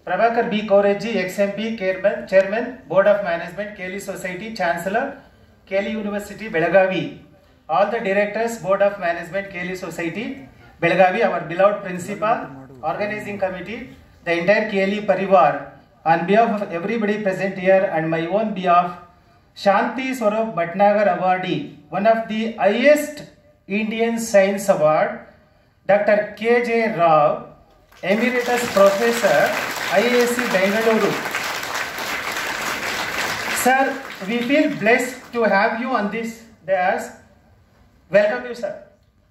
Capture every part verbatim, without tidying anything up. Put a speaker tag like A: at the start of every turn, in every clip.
A: Prabhakar B. Koreji, X M P, Chairman, Chairman, Board of Management, K L E Society, Chancellor, K L E University, Belagavi. All the directors, Board of Management, K L E Society, Belagavi, our beloved principal, organizing committee, the entire K L E Parivar, on behalf of everybody present here and my own behalf, Shanti Swarup Bhatnagar Awardee, one of the highest Indian Science Award, Doctor K J Rao, Emeritus Professor, I A S C Bengaluru. Sir, we feel blessed to have you on this dais. Welcome you, sir.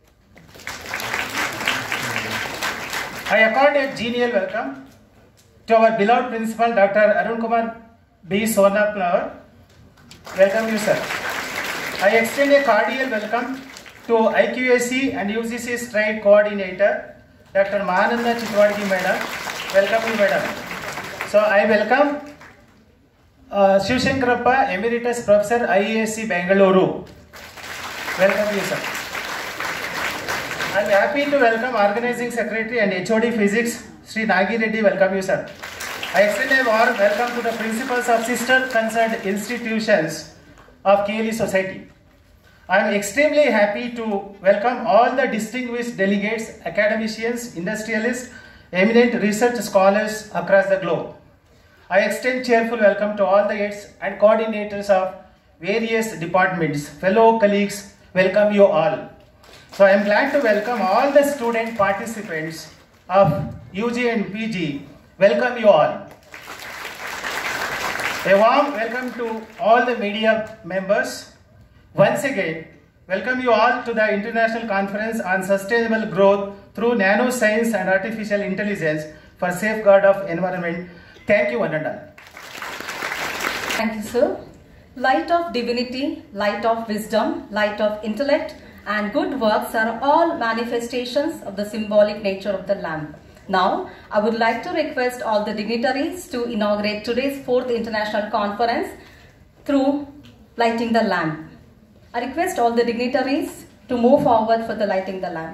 A: I accord a genial welcome to our beloved principal, Doctor Arun Kumar B. Sonapnagar. Welcome you, sir. I extend a cordial welcome to I Q A C and U G C Stride Coordinator, Doctor Mahananda Chitwadgi Madam. Welcome you, madam. So I welcome uh, Shivshankarappa, Emeritus Professor, I A S C Bengaluru. Welcome you, sir. I am happy to welcome Organizing Secretary and H O D Physics, Sri Nagi Reddy. Welcome you, sir. I extend a warm welcome to the principals of sister concerned institutions of K L E Society. I am extremely happy to welcome all the distinguished delegates, academicians, industrialists, eminent research scholars across the globe. I extend cheerful welcome to all the heads and coordinators of various departments. Fellow colleagues, welcome you all. So I am glad to welcome all the student participants of U G and P G. Welcome you all. A warm welcome to all the media members. Once again, welcome you all to the International Conference on Sustainable Growth through Nanoscience and Artificial Intelligence for Safeguard of Environment. Thank you, one and all.
B: Thank you, sir. Light of divinity, light of wisdom, light of intellect, and good works are all manifestations of the symbolic nature of the lamp. Now, I would like to request all the dignitaries to inaugurate today's fourth international conference through lighting the lamp. I request all the dignitaries to move forward for the lighting the lamp.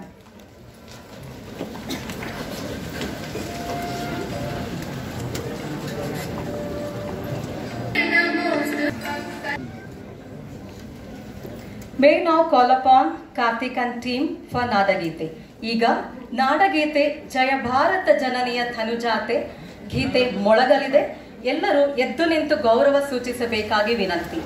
B: May now call upon Karthik and team for Nadagite. Iga Nadagite Jaya Bharata Jananiya Thanujate Gite Modagalide Ellaru Eddu Nintu Gaurava Suchisabekagi Vinanti.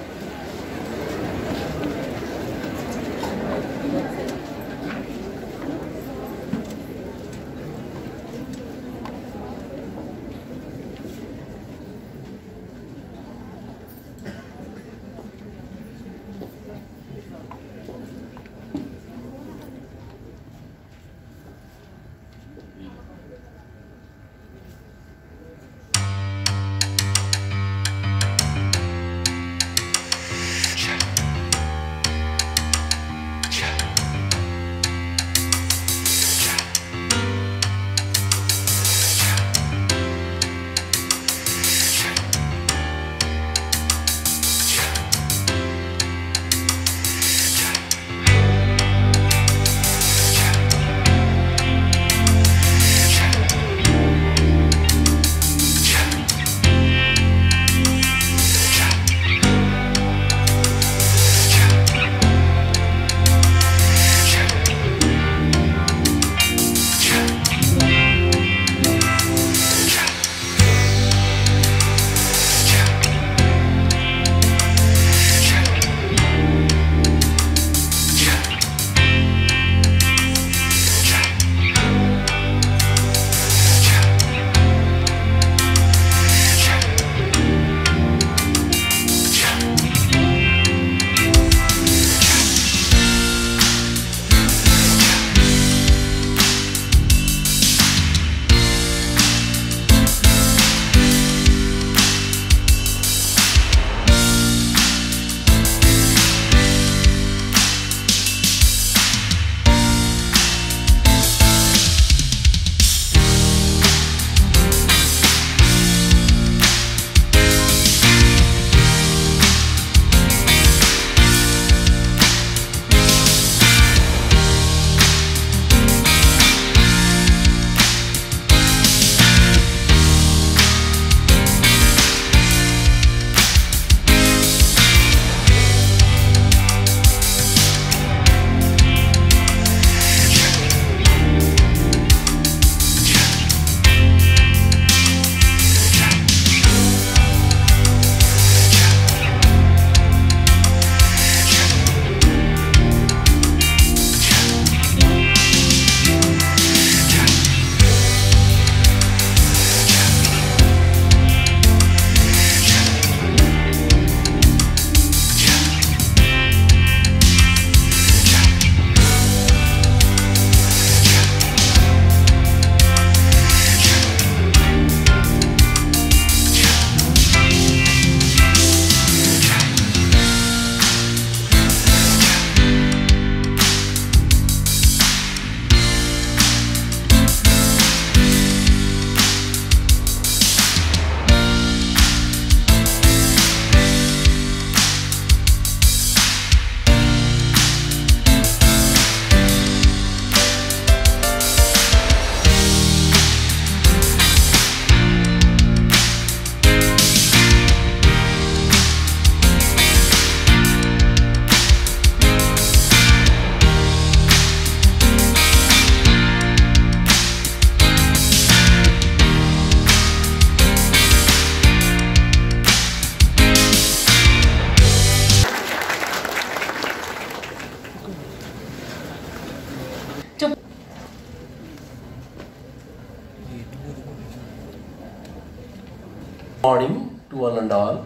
C: Morning to one and all.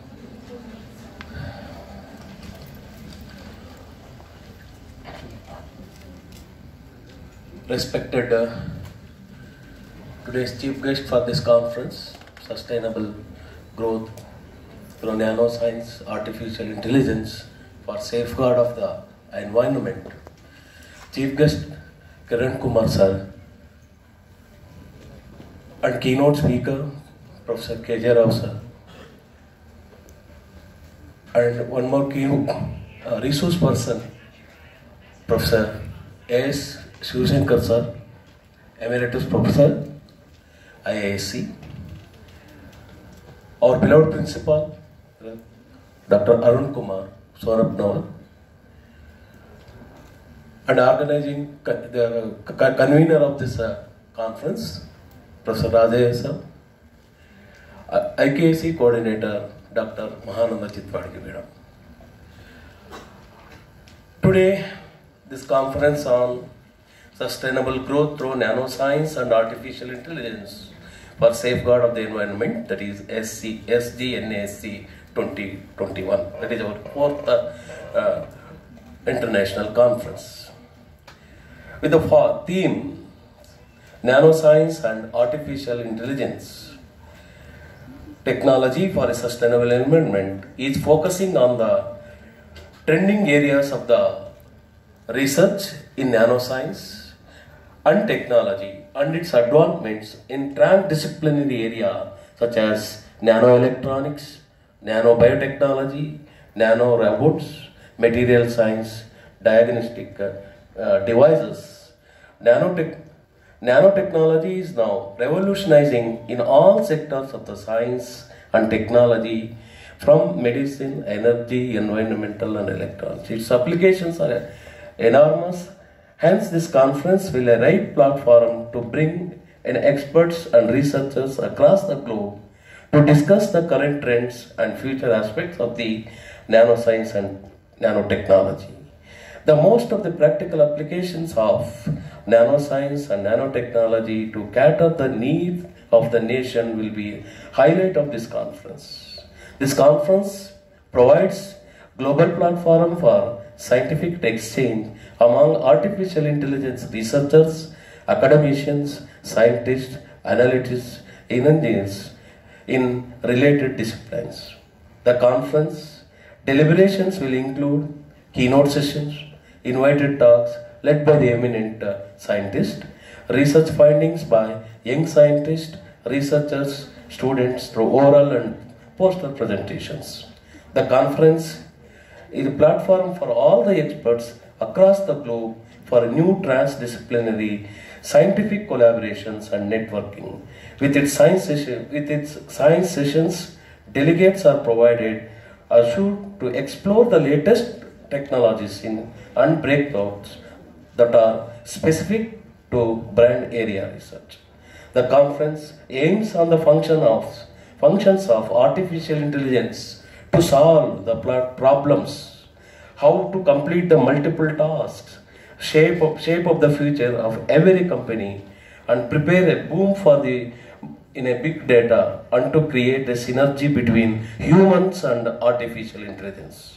C: Respected uh, today's chief guest for this conference, Sustainable Growth through Nanoscience, Artificial Intelligence for Safeguard of the Environment. Chief guest Kiran Kumar sir and keynote speaker Professor K J Rao sir, and one more keynote uh, resource person, Professor A S Shivashankar sir, Emeritus Professor, I I S C, our beloved principal, Doctor Arun Kumar Saurabh, and organizing the convener of this uh, conference, Professor Rajaya sir, I K S C coordinator, Doctor Mahananda Chitwadgi madam. Today, this conference on sustainable growth through nanoscience and artificial intelligence for safeguard of the environment, that is S G N A S C twenty twenty-one. That is our fourth uh, uh, international conference. With the theme, nanoscience and artificial intelligence. Technology for a sustainable environment is focusing on the trending areas of the research in nanoscience and technology and its advancements in transdisciplinary area such as nanoelectronics, nanobiotechnology, nanorobots, material science, diagnostic uh, uh, devices. Nanotech Nanotechnology is now revolutionizing in all sectors of the science and technology, from medicine, energy, environmental and electronics. Its applications are enormous. Hence, this conference will be a right platform to bring in experts and researchers across the globe to discuss the current trends and future aspects of the nanoscience and nanotechnology. The most of the practical applications of nanoscience and nanotechnology to cater the needs of the nation will be highlight of this conference. This conference provides global platform for scientific exchange among artificial intelligence researchers, academicians, scientists, analysts, engineers in related disciplines. The conference deliberations will include keynote sessions, invited talks led by the eminent uh, scientists, research findings by young scientists, researchers, students through oral and poster presentations. The conference is a platform for all the experts across the globe for new transdisciplinary scientific collaborations and networking. With its science, session, with its science sessions, delegates are provided assured to explore the latest technologies in and breakthroughs that are specific to brand area research. The conference aims on the function of functions of artificial intelligence to solve the problems, how to complete the multiple tasks, shape of, shape of the future of every company, and prepare a boom for the in a big data and to create a synergy between humans and artificial intelligence.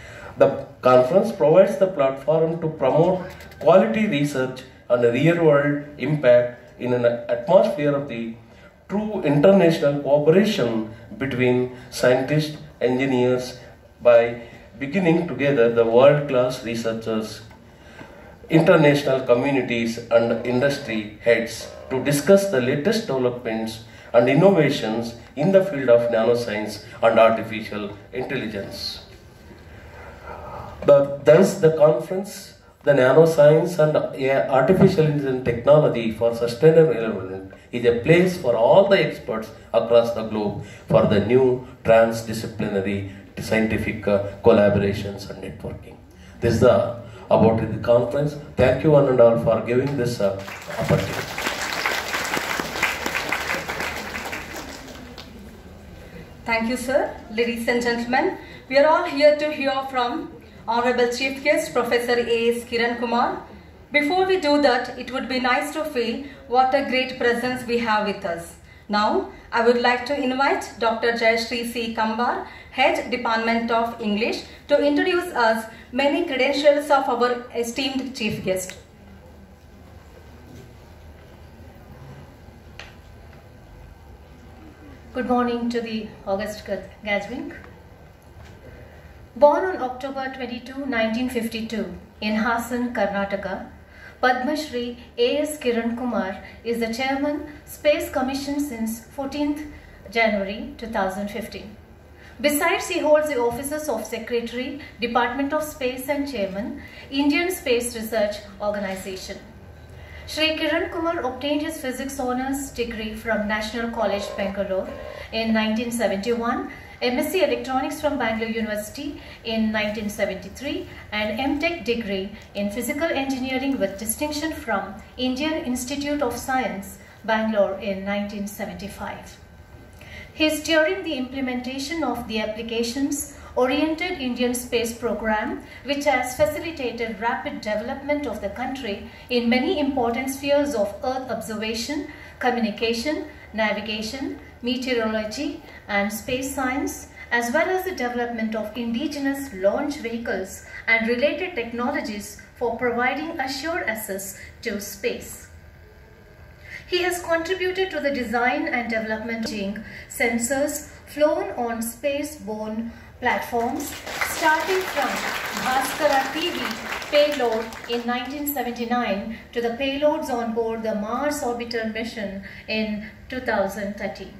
C: The conference provides the platform to promote quality research and real-world impact in an atmosphere of the true international cooperation between scientists, engineers, by beginning together the world-class researchers, international communities and industry heads to discuss the latest developments and innovations in the field of nanoscience and artificial intelligence. The, thus, the conference, the nanoscience and artificial intelligence technology for sustainable development, is a place for all the experts across the globe for the new transdisciplinary scientific uh, collaborations and networking. This is the, about the conference. Thank you one and all for giving this uh, opportunity.
B: Thank you, sir. Ladies and gentlemen, we are all here to hear from Honorable Chief Guest, Professor A S Kiran Kumar. Before we do that, it would be nice to feel what a great presence we have with us. Now, I would like to invite Doctor Jayashree C. Kambar, Head Department of English, to introduce us many credentials of our esteemed chief guest.
D: Good morning to the august gathering. Born on October twenty-second, nineteen fifty-two in Hassan, Karnataka, Padma Shri A S Kiran Kumar is the Chairman, Space Commission since fourteenth January two thousand fifteen. Besides, he holds the offices of Secretary, Department of Space and Chairman, Indian Space Research Organization. Shri Kiran Kumar obtained his physics honours degree from National College, Bangalore in nineteen seventy-one, M S c Electronics from Bangalore University in nineteen seventy-three, and M Tech degree in Physical Engineering with distinction from Indian Institute of Science, Bangalore in nineteen seventy-five. He is steering the implementation of the applications-oriented Indian space program, which has facilitated rapid development of the country in many important spheres of Earth observation, communication, navigation, meteorology, and space science, as well as the development of indigenous launch vehicles and related technologies for providing assured access to space. He has contributed to the design and development of sensors flown on space-borne platforms, starting from Bhaskara T V payload in nineteen seventy-nine to the payloads on board the Mars Orbiter mission in two thousand thirteen.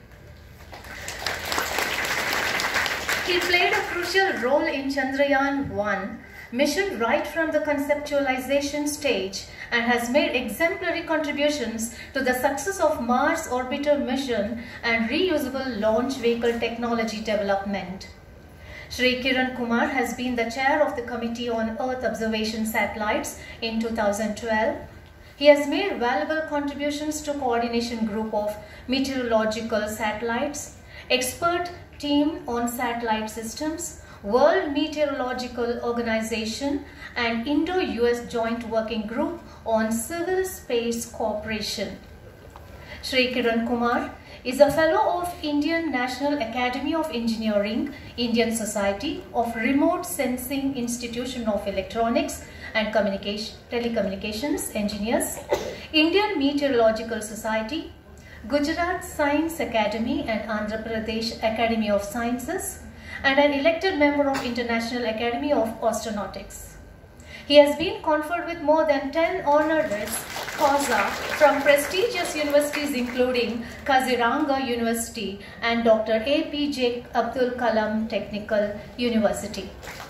D: He played a crucial role in Chandrayaan one mission right from the conceptualization stage and has made exemplary contributions to the success of Mars Orbiter mission and reusable launch vehicle technology development. Shri Kiran Kumar has been the chair of the Committee on Earth Observation Satellites in two thousand twelve. He has made valuable contributions to coordination group of meteorological satellites, expert team on satellite systems, World Meteorological Organization, and Indo-U S Joint Working Group on Civil Space Cooperation. Shri Kiran Kumar is a Fellow of Indian National Academy of Engineering, Indian Society of Remote Sensing Institution of Electronics and Communication, Telecommunications Engineers, Indian Meteorological Society, Gujarat Science Academy and Andhra Pradesh Academy of Sciences, and an elected member of International Academy of Astronautics. He has been conferred with more than ten honoris causa from prestigious universities including Kaziranga University and Doctor A P J Abdul Kalam Technical University.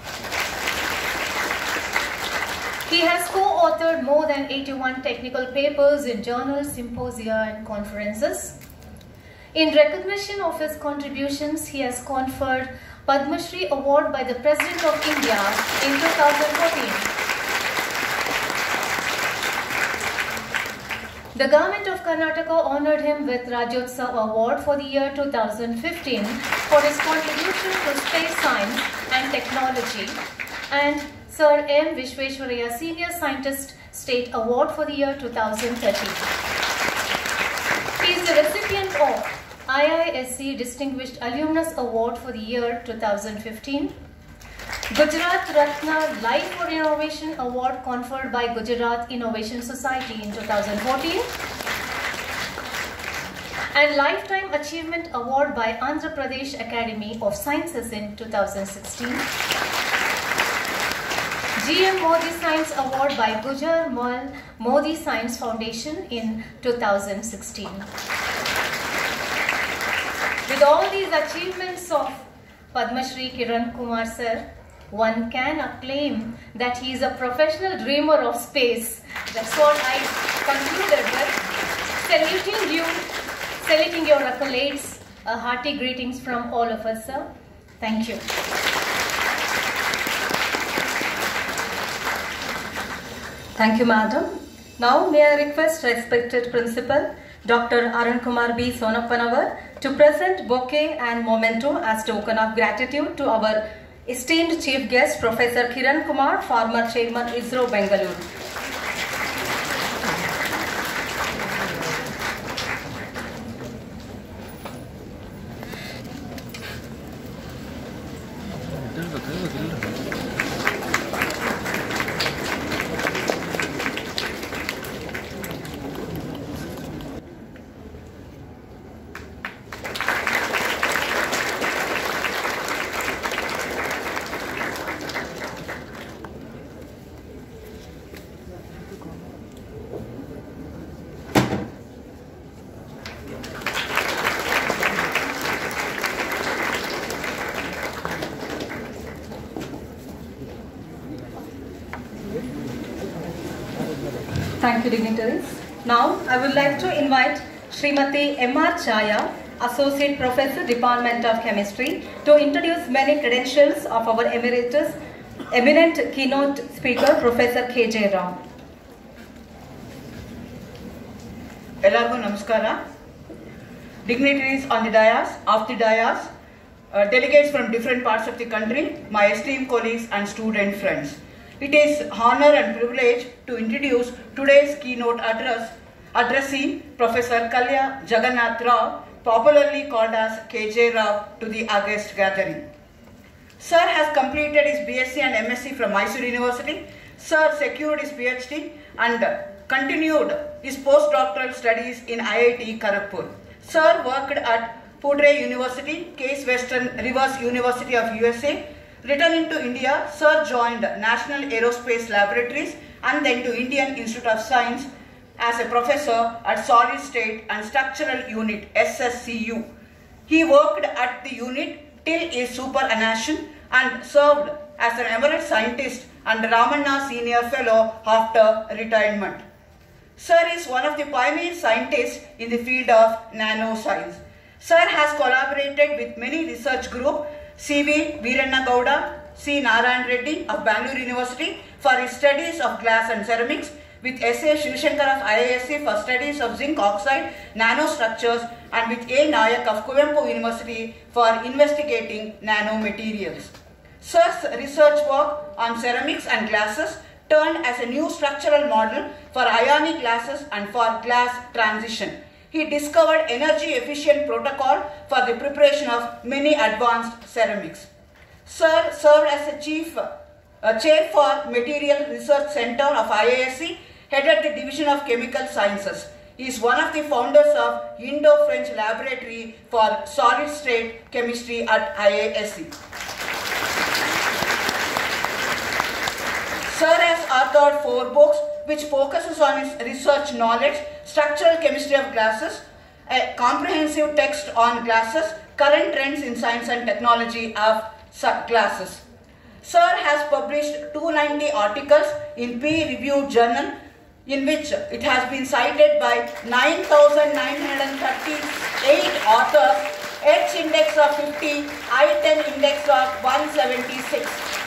D: He has co-authored more than eighty-one technical papers in journals, symposia, and conferences. In recognition of his contributions, he has conferred Padma Shri Award by the President of India in two thousand fourteen. The Government of Karnataka honored him with Rajyotsav Award for the year two thousand fifteen for his contribution to space science and technology, and Sir M. Vishweshwaraya Senior Scientist State Award for the year two thousand thirteen. He is the recipient of I I S C Distinguished Alumnus Award for the year two thousand fifteen, Gujarat Ratna Life for Innovation Award conferred by Gujarat Innovation Society in two thousand fourteen, and Lifetime Achievement Award by Andhra Pradesh Academy of Sciences in two thousand sixteen, G M Modi Science Award by Gujar Mal Modi Science Foundation in two thousand sixteen. With all these achievements of Padma Shri Kiran Kumar sir, one can acclaim that he is a professional dreamer of space. That's what I concluded with. Saluting you, saluting your accolades, a hearty greetings from all of us, sir. Thank you.
B: Thank you, madam. Now may I request respected principal, Doctor Arun Kumar B. Sonapanavar, to present bouquet and memento as token of gratitude to our esteemed chief guest, Professor Kiran Kumar, former chairman ISRO Bengaluru. Thank you, dignitaries. Now, I would like to invite Srimati M R Chaya, Associate Professor, Department of Chemistry, to introduce many credentials of our emeritus, eminent keynote speaker, Professor K J Rao.
E: Ellargu namaskara. Dignitaries on the dais, off the dais, uh, delegates from different parts of the country, my esteemed colleagues and student friends. It is honor and privilege to introduce today's keynote address, addressee Professor Kalya Jagannath Rao, popularly called as K J Rao, to the august gathering. Sir has completed his B S c and M S c from Mysore University. Sir secured his P H D and continued his postdoctoral studies in I I T Kharagpur. Sir worked at Purdue University, Case Western Reserve University of U S A. Returning to India, Sir joined National Aerospace Laboratories and then to Indian Institute of Science as a professor at Solid State and Structural Unit S S C U. He worked at the unit till his superannuation and served as an emerald scientist and Ramanna Senior Fellow after retirement. Sir is one of the pioneer scientists in the field of nanoscience. Sir has collaborated with many research groups, C V Veeranna Gowda, C Narayan Reddy of Bangalore University for his studies of glass and ceramics, with S A Shivashankar of I I S C for studies of zinc oxide nanostructures, and with A Nayak of Kuvempu University for investigating nanomaterials. Sir's research work on ceramics and glasses turned as a new structural model for ionic glasses and for glass transition. He discovered energy efficient protocol for the preparation of many advanced ceramics. Sir served as a chief uh, chair for Material Research Center of I I S C, headed the Division of Chemical Sciences. He is one of the founders of Indo-French Laboratory for Solid State Chemistry at I I S C. Sir has authored four books which focuses on his research knowledge, structural chemistry of glasses, a comprehensive text on glasses, current trends in science and technology of glasses. Sir has published two hundred ninety articles in peer-reviewed journal in which it has been cited by nine thousand nine hundred thirty-eight authors, H index of fifty, I ten index of one seventy-six.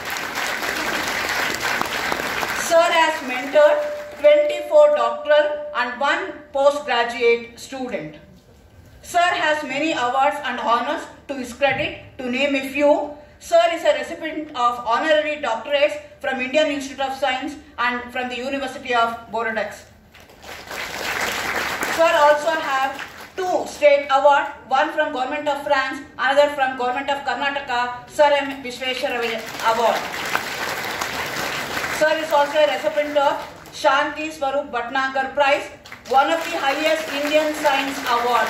E: Sir has mentored twenty-four doctoral and one postgraduate student. Sir has many awards and honors to his credit, to name a few. Sir is a recipient of honorary doctorates from Indian Institute of Science and from the University of Bordeaux. Sir also have two state awards, one from Government of France, another from Government of Karnataka, Sir M. Visvesvaraya Award. Sir is also a recipient of Shanti Swarup Bhatnagar Prize, one of the highest Indian Science Awards.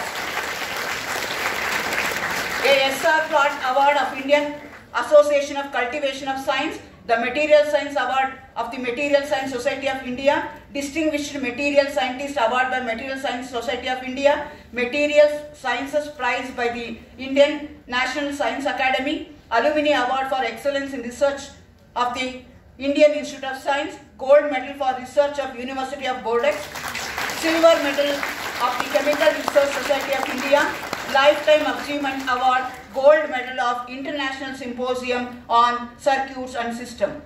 E: A S R Plot Award of Indian Association of Cultivation of Science, the Material Science Award of the Material Science Society of India, Distinguished Material Scientist Award by Material Science Society of India, Material Sciences Prize by the Indian National Science Academy, Alumni Award for Excellence in Research of the Indian Institute of Science, Gold Medal for Research of University of Bordeaux, Silver Medal of the Chemical Research Society of India, Lifetime Achievement Award, Gold Medal of International Symposium on Circuits and Systems.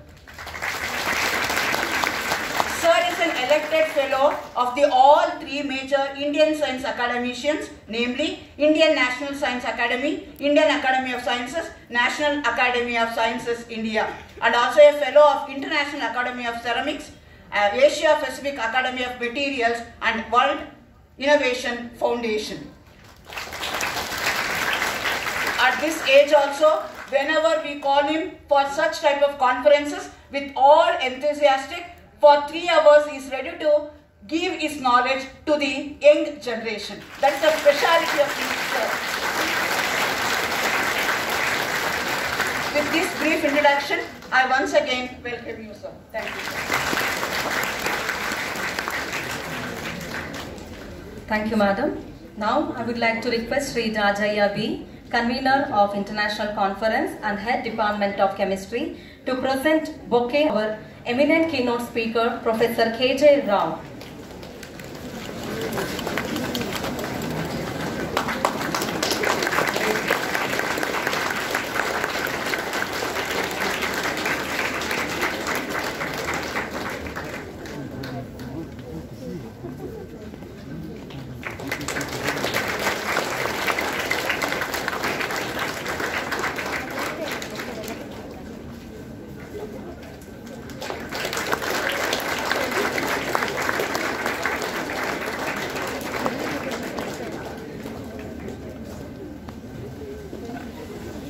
E: Sir is an elected fellow of the all three major Indian Science Academicians, namely Indian National Science Academy, Indian Academy of Sciences, National Academy of Sciences, India, and also a fellow of International Academy of Ceramics, uh, Asia Pacific Academy of Materials, and World Innovation Foundation. At this age also, whenever we call him for such type of conferences, with all enthusiastic, for three hours he is ready to give his knowledge to the young generation. That is the speciality of his sir. With this brief introduction, I once again welcome you, sir. Thank you, sir.
B: Thank you, madam. Now, I would like to request Sri Rajaya B, Convener of International Conference and Head Department of Chemistry, to present bouquet our eminent keynote speaker, Professor K J Rao.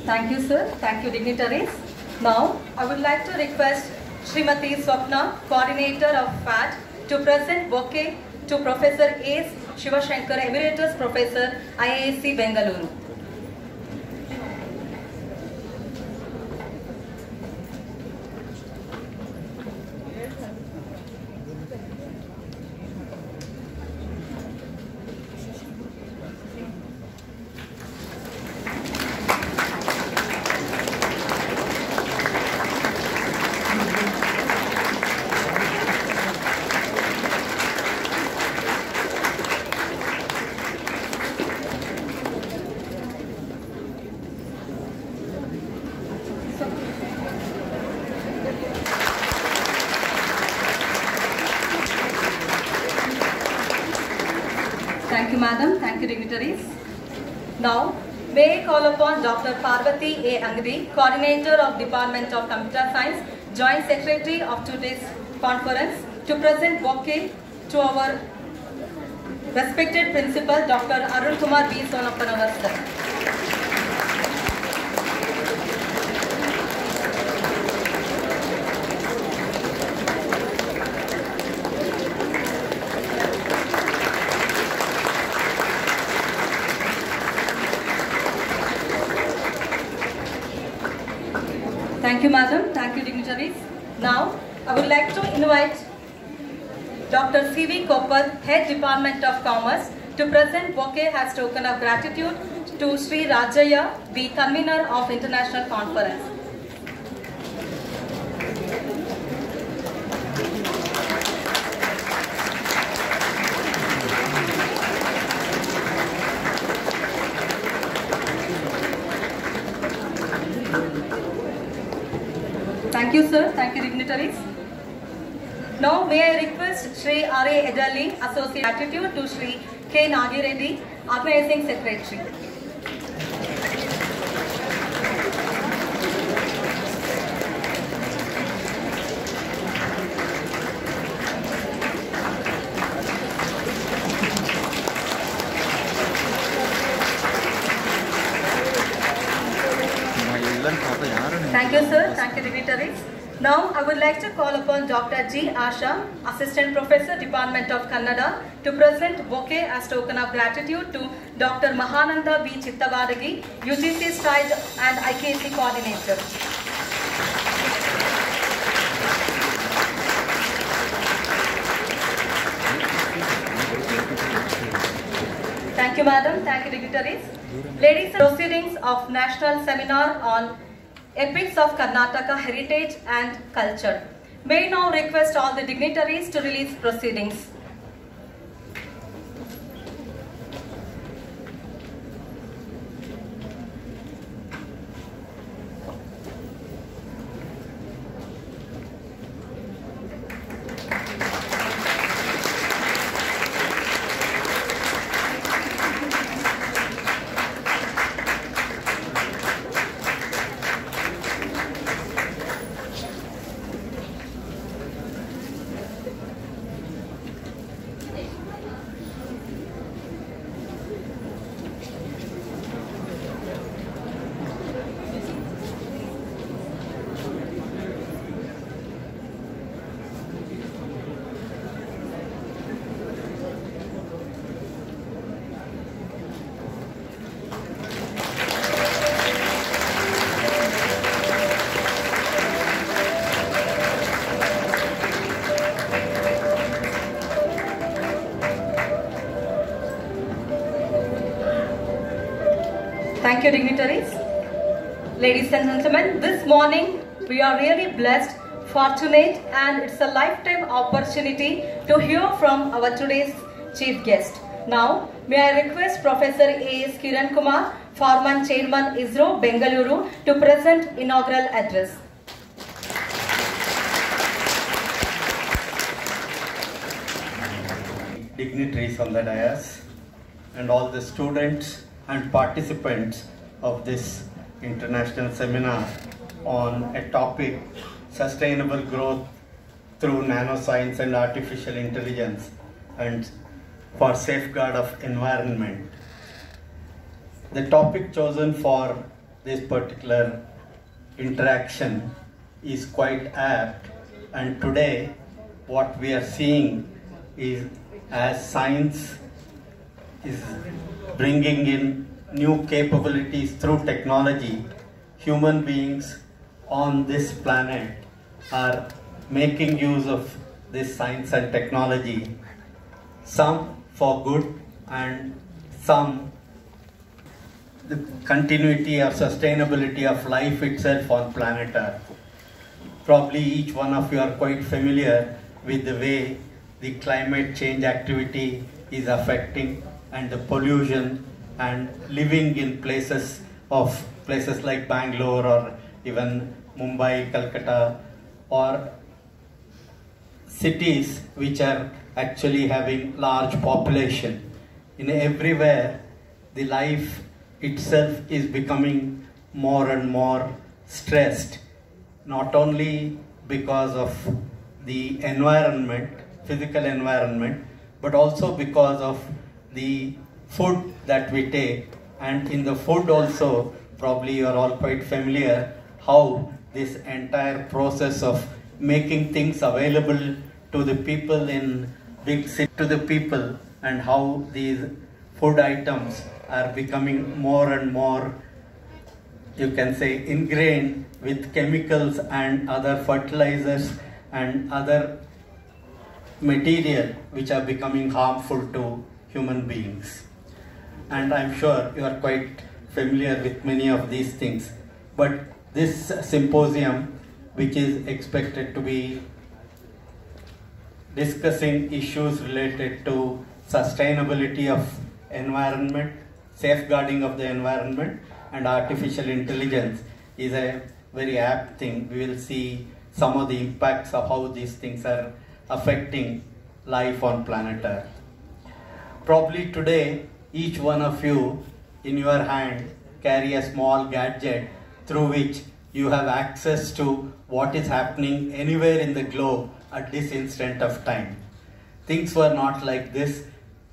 B: Thank you, sir. Thank you, dignitaries. Now, I would like to request Srimati Swapna, Coordinator of F A T, to present bouquet to Professor A S Shivashankar, Emeritus Professor, I I S C Bengaluru. Thank you, madam. Thank you, dignitaries. Now, may I call upon Doctor Parvati A. Angadi, Coordinator of Department of Computer Science, Joint Secretary of today's conference, to present bouquet to our respected Principal, Doctor Arun Kumar B. Sonappan, sir. Thank you, madam. Thank you, dignitaries. Now, I would like to invite Doctor C V Koppal, Head Department of Commerce, to present bouquet as token of gratitude to Sri Rajaya, the convener of International Conference. Thank you, sir. Thank you, dignitaries. Now, may I request Sri R A Edali, Associate Gratitude to Sri K. Nagi Reddy, Organizing Secretary. Thank you, sir. Thank you, dignitaries. Now, I would like to call upon Doctor G. Asha, Assistant Professor, Department of Kannada, to present bouquet as token of gratitude to Doctor Mahananda B. Chittavadagi, U G C Stride and I K C Coordinator. Thank you, madam. Thank you, dignitaries. Ladies and proceedings of National Seminar on Epics of Karnataka Heritage and Culture. May I now request all the dignitaries to release proceedings. Thank you, dignitaries. Ladies and gentlemen, this morning we are really blessed, fortunate, and it's a lifetime opportunity to hear from our today's chief guest. Now, may I request Professor A S Kiran Kumar, former Chairman ISRO, Bengaluru, to present inaugural address.
F: Dignitaries on the dais and all the students and participants of this international seminar on a topic, sustainable growth through nanoscience and artificial intelligence and for safeguard of environment. The topic chosen for this particular interaction is quite apt. And today, what we are seeing is, as science is bringing in new capabilities through technology, human beings on this planet are making use of this science and technology, some for good and some the continuity or sustainability of life itself on planet Earth. Probably each one of you are quite familiar with the way the climate change activity is affecting and the pollution and living in places of places like Bangalore or even Mumbai, Calcutta, or cities which are actually having large population. In everywhere, the life itself is becoming more and more stressed, not only because of the environment, physical environment, but also because of the food that we take. And in the food also, probably you are all quite familiar how this entire process of making things available to the people in big cities, to the people, and how these food items are becoming more and more, you can say, ingrained with chemicals and other fertilizers and other material which are becoming harmful to human beings. And I'm sure you are quite familiar with many of these things. But this symposium, which is expected to be discussing issues related to sustainability of environment, safeguarding of the environment, and artificial intelligence, is a very apt thing. We will see some of the impacts of how these things are affecting life on planet Earth. Probably today, each one of you in your hand carry a small gadget through which you have access to what is happening anywhere in the globe at this instant of time. Things were not like this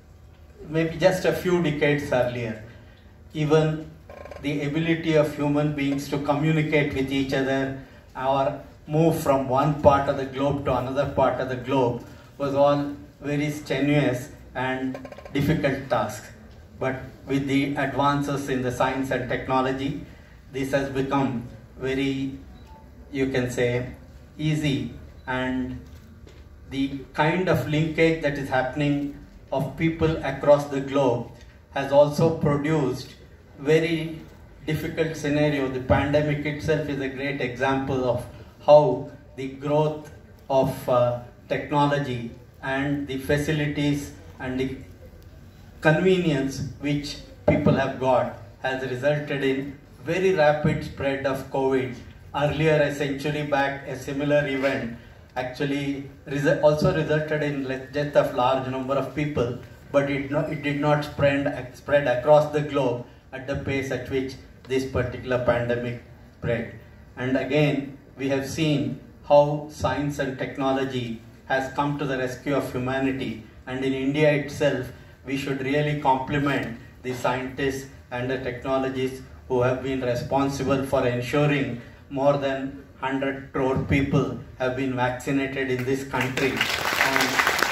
F: maybe just a few decades earlier. Even the ability of human beings to communicate with each other or move from one part of the globe to another part of the globe was all very strenuous and difficult tasks. But with the advances in the science and technology, this has become very, you can say, easy, and the kind of linkage that is happening of people across the globe has also produced very difficult scenario. The pandemic itself is a great example of how the growth of uh, technology and the facilities and the convenience which people have got has resulted in very rapid spread of COVID. Earlier, a century back, a similar event actually resu also resulted in death of large number of people, but it, no, it did not spread, spread across the globe at the pace at which this particular pandemic spread. And again, we have seen how science and technology has come to the rescue of humanity. And in India itself, we should really compliment the scientists and the technologists who have been responsible for ensuring more than one hundred crore people have been vaccinated in this country. And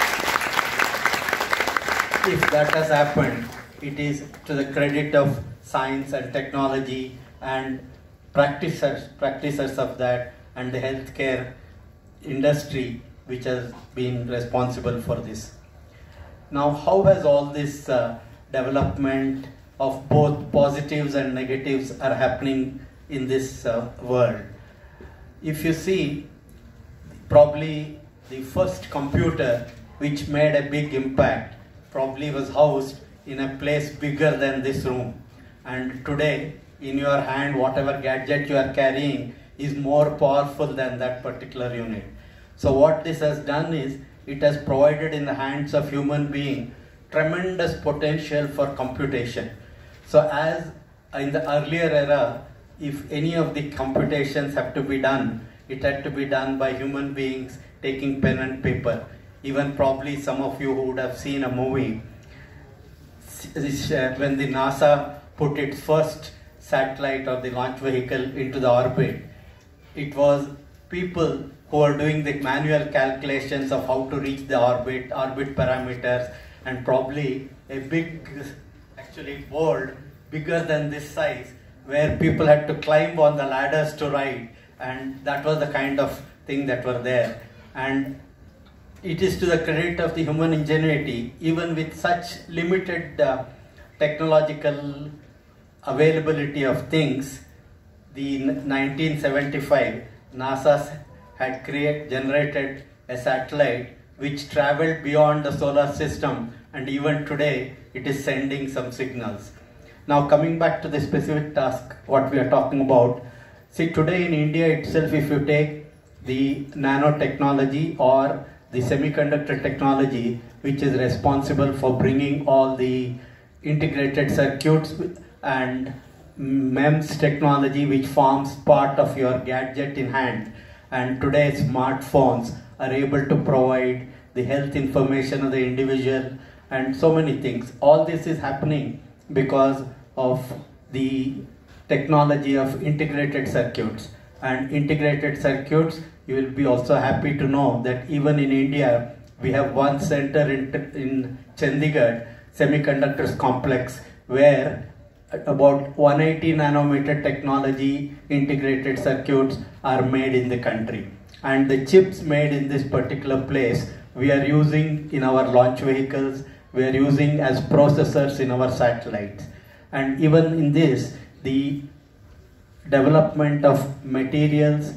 F: if that has happened, it is to the credit of science and technology and practitioners, practitioners of that, and the healthcare industry which has been responsible for this. Now, how has all this uh, development of both positives and negatives are happening in this uh, world? If you see, probably the first computer which made a big impact probably was housed in a place bigger than this room. And today, in your hand, whatever gadget you are carrying is more powerful than that particular unit. So what this has done is, it has provided in the hands of human being tremendous potential for computation. So as in the earlier era, if any of the computations have to be done, it had to be done by human beings taking pen and paper. Even probably some of you who would have seen a movie, when the NASA put its first satellite or the launch vehicle into the orbit, it was people who were doing the manual calculations of how to reach the orbit, orbit parameters, and probably a big, actually board bigger than this size, where people had to climb on the ladders to ride, and that was the kind of thing that were there. And it is to the credit of the human ingenuity, even with such limited uh, technological availability of things, the nineteen seventy-five NASA had created, generated a satellite which traveled beyond the solar system, and even today it is sending some signals. Now coming back to the specific task, what we are talking about, see today in India itself, if you take the nanotechnology or the semiconductor technology, which is responsible for bringing all the integrated circuits and MEMS technology, which forms part of your gadget in hand, and today smartphones are able to provide the health information of the individual and so many things. All this is happening because of the technology of integrated circuits. And integrated circuits, you will be also happy to know that even in India, we have one center in, in Chandigarh Semiconductors Complex, where about one hundred eighty nanometer technology integrated circuits are made in the country. And the chips made in this particular place, we are using in our launch vehicles, we are using as processors in our satellites. And even in this, the development of materials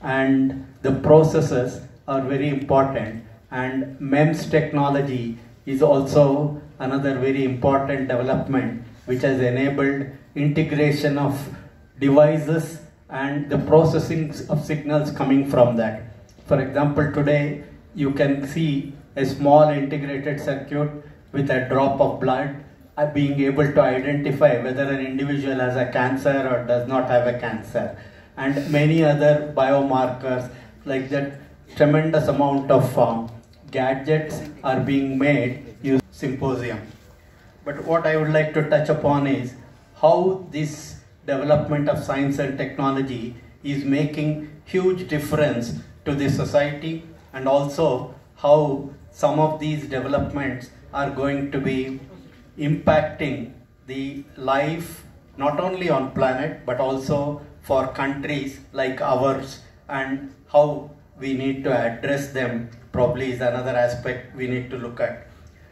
F: and the processes are very important. And MEMS technology is also another very important development, which has enabled integration of devices and the processing of signals coming from that. For example, today you can see a small integrated circuit with a drop of blood uh, being able to identify whether an individual has a cancer or does not have a cancer, and many other biomarkers like that. Tremendous amount of uh, gadgets are being made using Symposium. But what I would like to touch upon is how this development of science and technology is making huge difference to the society, and also how some of these developments are going to be impacting the life not only on planet but also for countries like ours, and how we need to address them probably is another aspect we need to look at.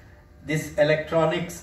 F: This electronics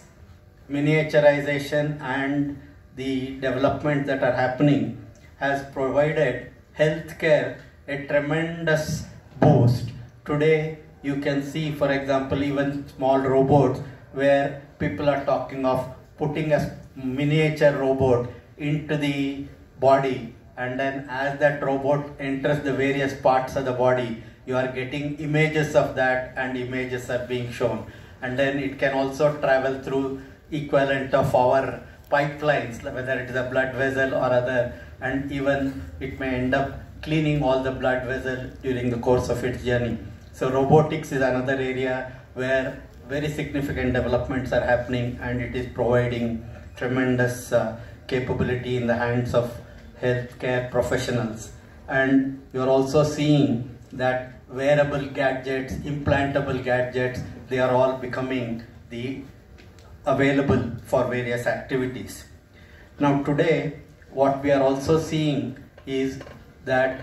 F: miniaturization and the development that are happening has provided healthcare a tremendous boost. Today you can see, for example, even small robots where people are talking of putting a miniature robot into the body, and then as that robot enters the various parts of the body, you are getting images of that and images are being shown. And then it can also travel through equivalent of our pipelines, whether it is a blood vessel or other, and even it may end up cleaning all the blood vessel during the course of its journey. So robotics is another area where very significant developments are happening, and it is providing tremendous uh, capability in the hands of healthcare professionals. And you're also seeing that wearable gadgets, implantable gadgets, they are all becoming the available for various activities. Now today, what we are also seeing is that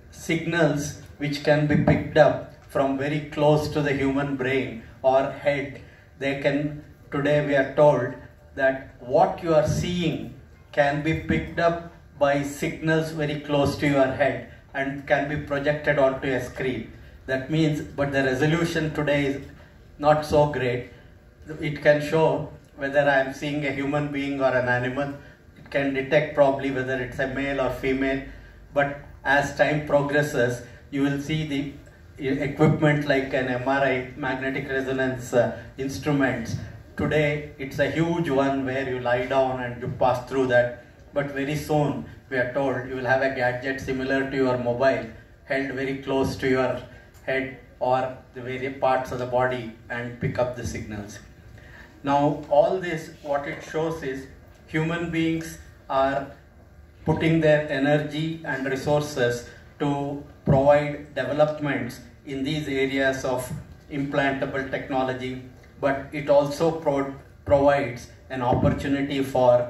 F: signals which can be picked up from very close to the human brain or head, they can, today we are told that what you are seeing can be picked up by signals very close to your head and can be projected onto a screen. That means, but the resolution today is not so great. It can show whether I am seeing a human being or an animal. It can detect probably whether it's a male or female. But as time progresses, you will see the equipment like an M R I, magnetic resonance uh, instruments. Today, it's a huge one where you lie down and you pass through that. But very soon, we are told you will have a gadget similar to your mobile, held very close to your head or the various parts of the body, and pick up the signals. Now, all this, what it shows is human beings are putting their energy and resources to provide developments in these areas of implantable technology, but it also pro provides an opportunity for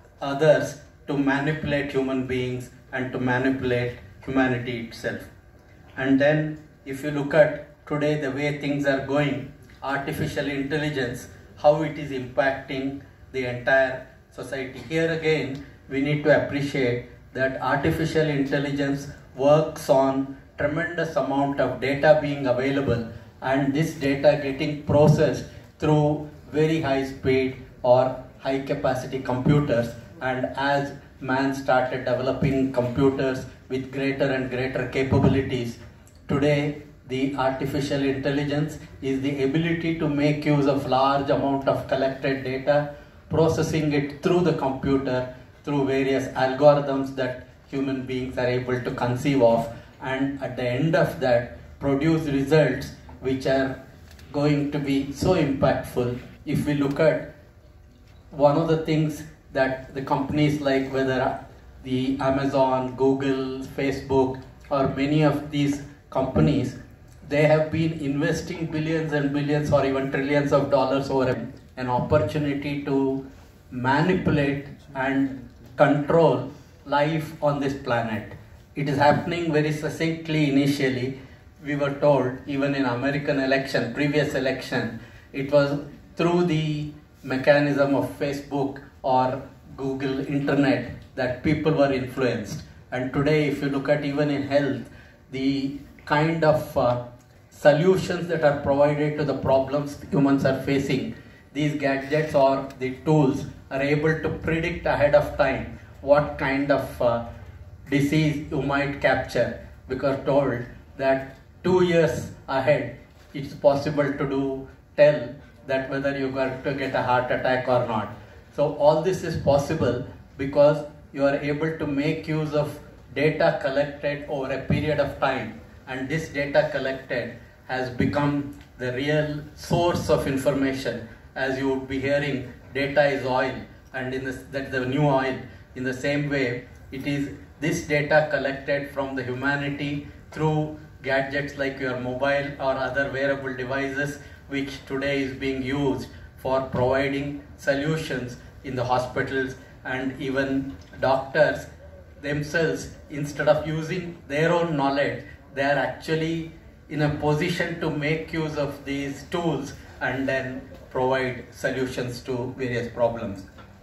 F: others to manipulate human beings and to manipulate humanity itself. And then if you look at today the way things are going, artificial intelligence, how it is impacting the entire society. Here again, we need to appreciate that artificial intelligence works on tremendous amount of data being available, and this data getting processed through very high speed or high capacity computers. And as man started developing computers with greater and greater capabilities, today the artificial intelligence is the ability to make use of large amount of collected data, processing it through the computer, through various algorithms that human beings are able to conceive of, and at the end of that produce results which are going to be so impactful. If we look at one of the things that the companies like whether the Amazon, Google, Facebook, or many of these companies, they have been investing billions and billions or even trillions of dollars over an opportunity to manipulate and control life on this planet. It is happening very succinctly initially. We were told even in American election, previous election, it was through the mechanism of Facebook or Google internet that people were influenced. And today if you look at even in health, the kind of uh, solutions that are provided to the problems humans are facing, these gadgets or the tools are able to predict ahead of time what kind of uh, disease you might capture, because told that two years ahead it's possible to do tell that whether you're going to get a heart attack or not. So all this is possible because you are able to make use of data collected over a period of time, and this data collected has become the real source of information. As you would be hearing, data is oil, and in this, that's the new oil. In the same way, it is this data collected from the humanity through gadgets like your mobile or other wearable devices, which today is being used for providing solutions in the hospitals, and even doctors themselves, instead of using their own knowledge, they are actually in a position to make use of these tools and then provide solutions to various problems.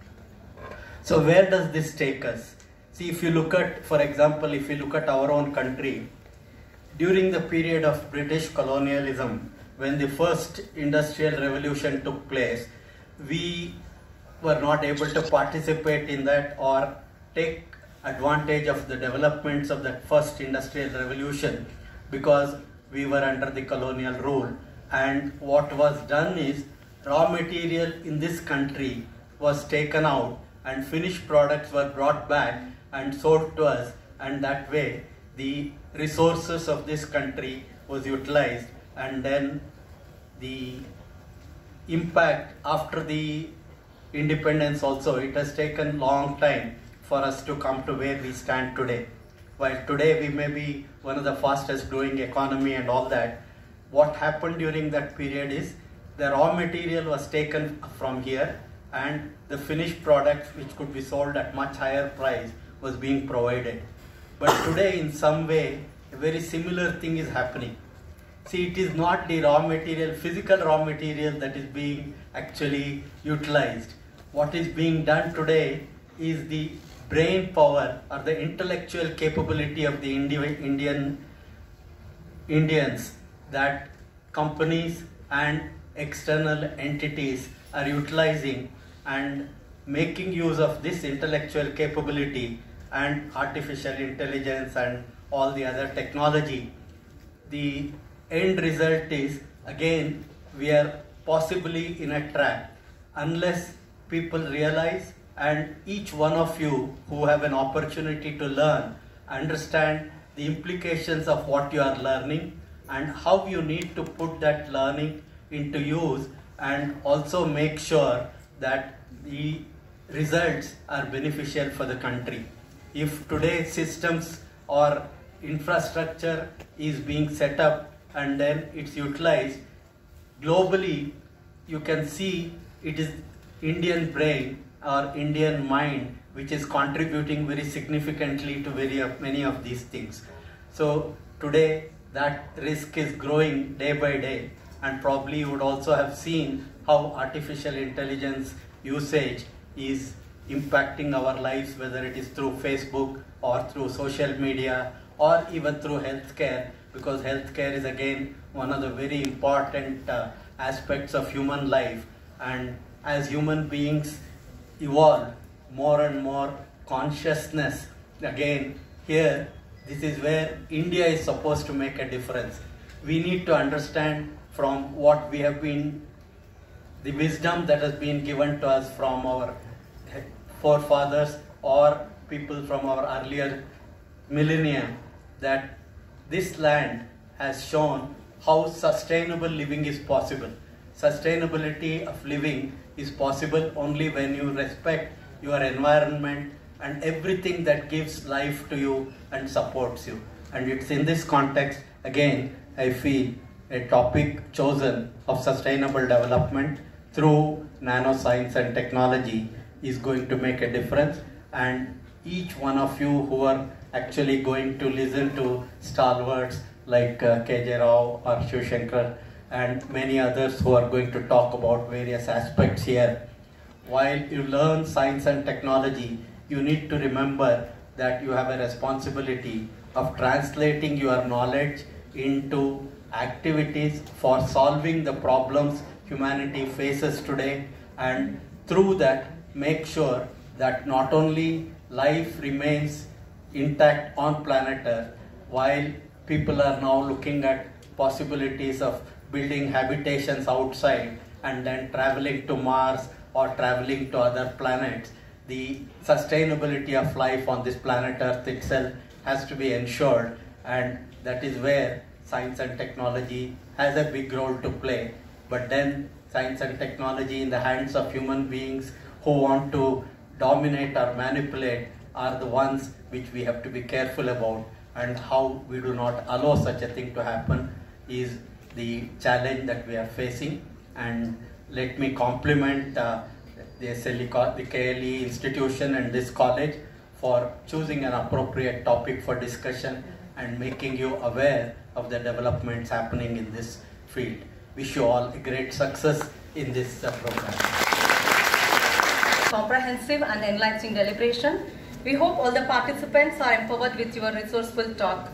F: So where does this take us? See, if you look at, for example, if you look at our own country, during the period of British colonialism, when the first industrial revolution took place, we were not able to participate in that or take advantage of the developments of that first industrial revolution because we were under the colonial rule. And what was done is raw material in this country was taken out and finished products were brought back and sold to us, and that way the resources of this country was utilized. And then the impact after the independence also, it has taken long time for us to come to where we stand today. While today we may be one of the fastest growing economy and all that, what happened during that period is the raw material was taken from here and the finished products which could be sold at much higher price was being provided. But today in some way a very similar thing is happening. See, it is not the raw material, physical raw material that is being actually utilized. What is being done today is the brain power or the intellectual capability of the Indi- Indian Indians that companies and external entities are utilizing and making use of this intellectual capability and artificial intelligence and all the other technology. The end result is, again, we are possibly in a trap unless people realize, and each one of you who have an opportunity to learn, understand the implications of what you are learning and how you need to put that learning into use, and also make sure that the results are beneficial for the country. if today's systems or infrastructure is being set up and then it's utilized, globally you can see it is Indian brain or Indian mind which is contributing very significantly to very of, many of these things. So today that risk is growing day by day, and probably you would also have seen how artificial intelligence usage is impacting our lives, whether it is through Facebook or through social media or even through healthcare, because healthcare is again one of the very important uh, aspects of human life. And as human beings evolve more and more consciousness, again here this is where India is supposed to make a difference. We need to understand from what we have been, the wisdom that has been given to us from our forefathers or people from our earlier millennium, that this land has shown how sustainable living is possible. Sustainability of living is possible only when you respect your environment and everything that gives life to you and supports you. And it's in this context, again, I feel a topic chosen of sustainable development through nanoscience and technology is going to make a difference. And each one of you who are actually going to listen to stalwarts like uh, K J Rao or Shiv Shankar and many others who are going to talk about various aspects here, while you learn science and technology, you need to remember that you have a responsibility of translating your knowledge into activities for solving the problems humanity faces today, and through that make sure that not only life remains intact on planet Earth, while people are now looking at possibilities of building habitations outside and then traveling to Mars or traveling to other planets, the sustainability of life on this planet Earth itself has to be ensured, and that is where science and technology has a big role to play. But then science and technology in the hands of human beings who want to dominate or manipulate are the ones which we have to be careful about, and how we do not allow such a thing to happen is the challenge that we are facing. And let me compliment uh, the, the K L E institution and this college for choosing an appropriate topic for discussion and making you aware of the developments happening in this field. Wish you all a great success in this uh, program.
B: Comprehensive and enlightening deliberation. We hope all the participants are empowered with your resourceful talk.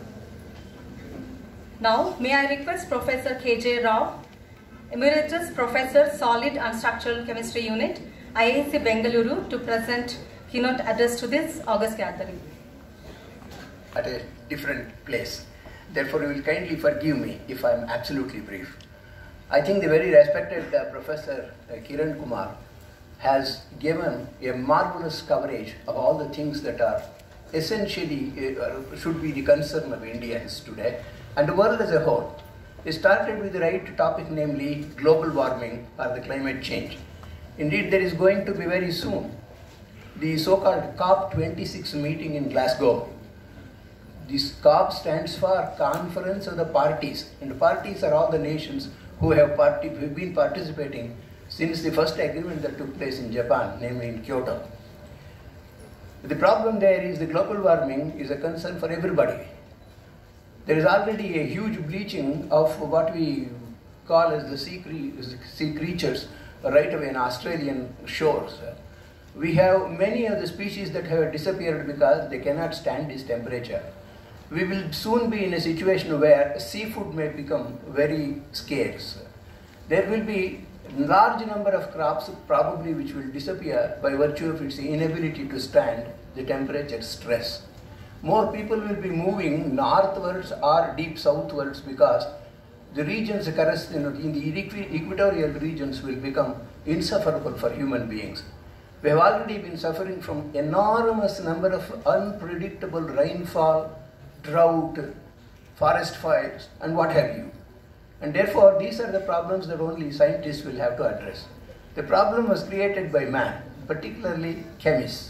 B: Now, may I request Professor K J Rao, Emeritus Professor, Solid and Structural Chemistry Unit, I I S C Bengaluru, to present keynote address to this august gathering.
G: At a different place. Therefore, you will kindly forgive me if I am absolutely brief. I think the very respected uh, Professor uh, Kiran Kumar has given a marvelous coverage of all the things that are essentially uh, should be the concern of Indians today and the world as a whole. He started with the right topic, namely global warming or the climate change. Indeed, there is going to be very soon the so-called COP twenty-six meeting in Glasgow. This COP stands for Conference of the Parties, and the parties are all the nations who have, party, who have been participating since the first agreement that took place in Japan, namely in Kyoto. The problem there is the global warming is a concern for everybody. There is already a huge bleaching of what we call as the sea, cre sea creatures right away in Australian shores. We have many of the species that have disappeared because they cannot stand this temperature. We will soon be in a situation where seafood may become very scarce. There will be a large number of crops probably which will disappear by virtue of its inability to stand the temperature stress. More people will be moving northwards or deep southwards because the regions in the equatorial regions will become insufferable for human beings. We have already been suffering from enormous number of unpredictable rainfall, drought, forest fires, and what have you. And therefore, these are the problems that only scientists will have to address. The problem was created by man, particularly chemists,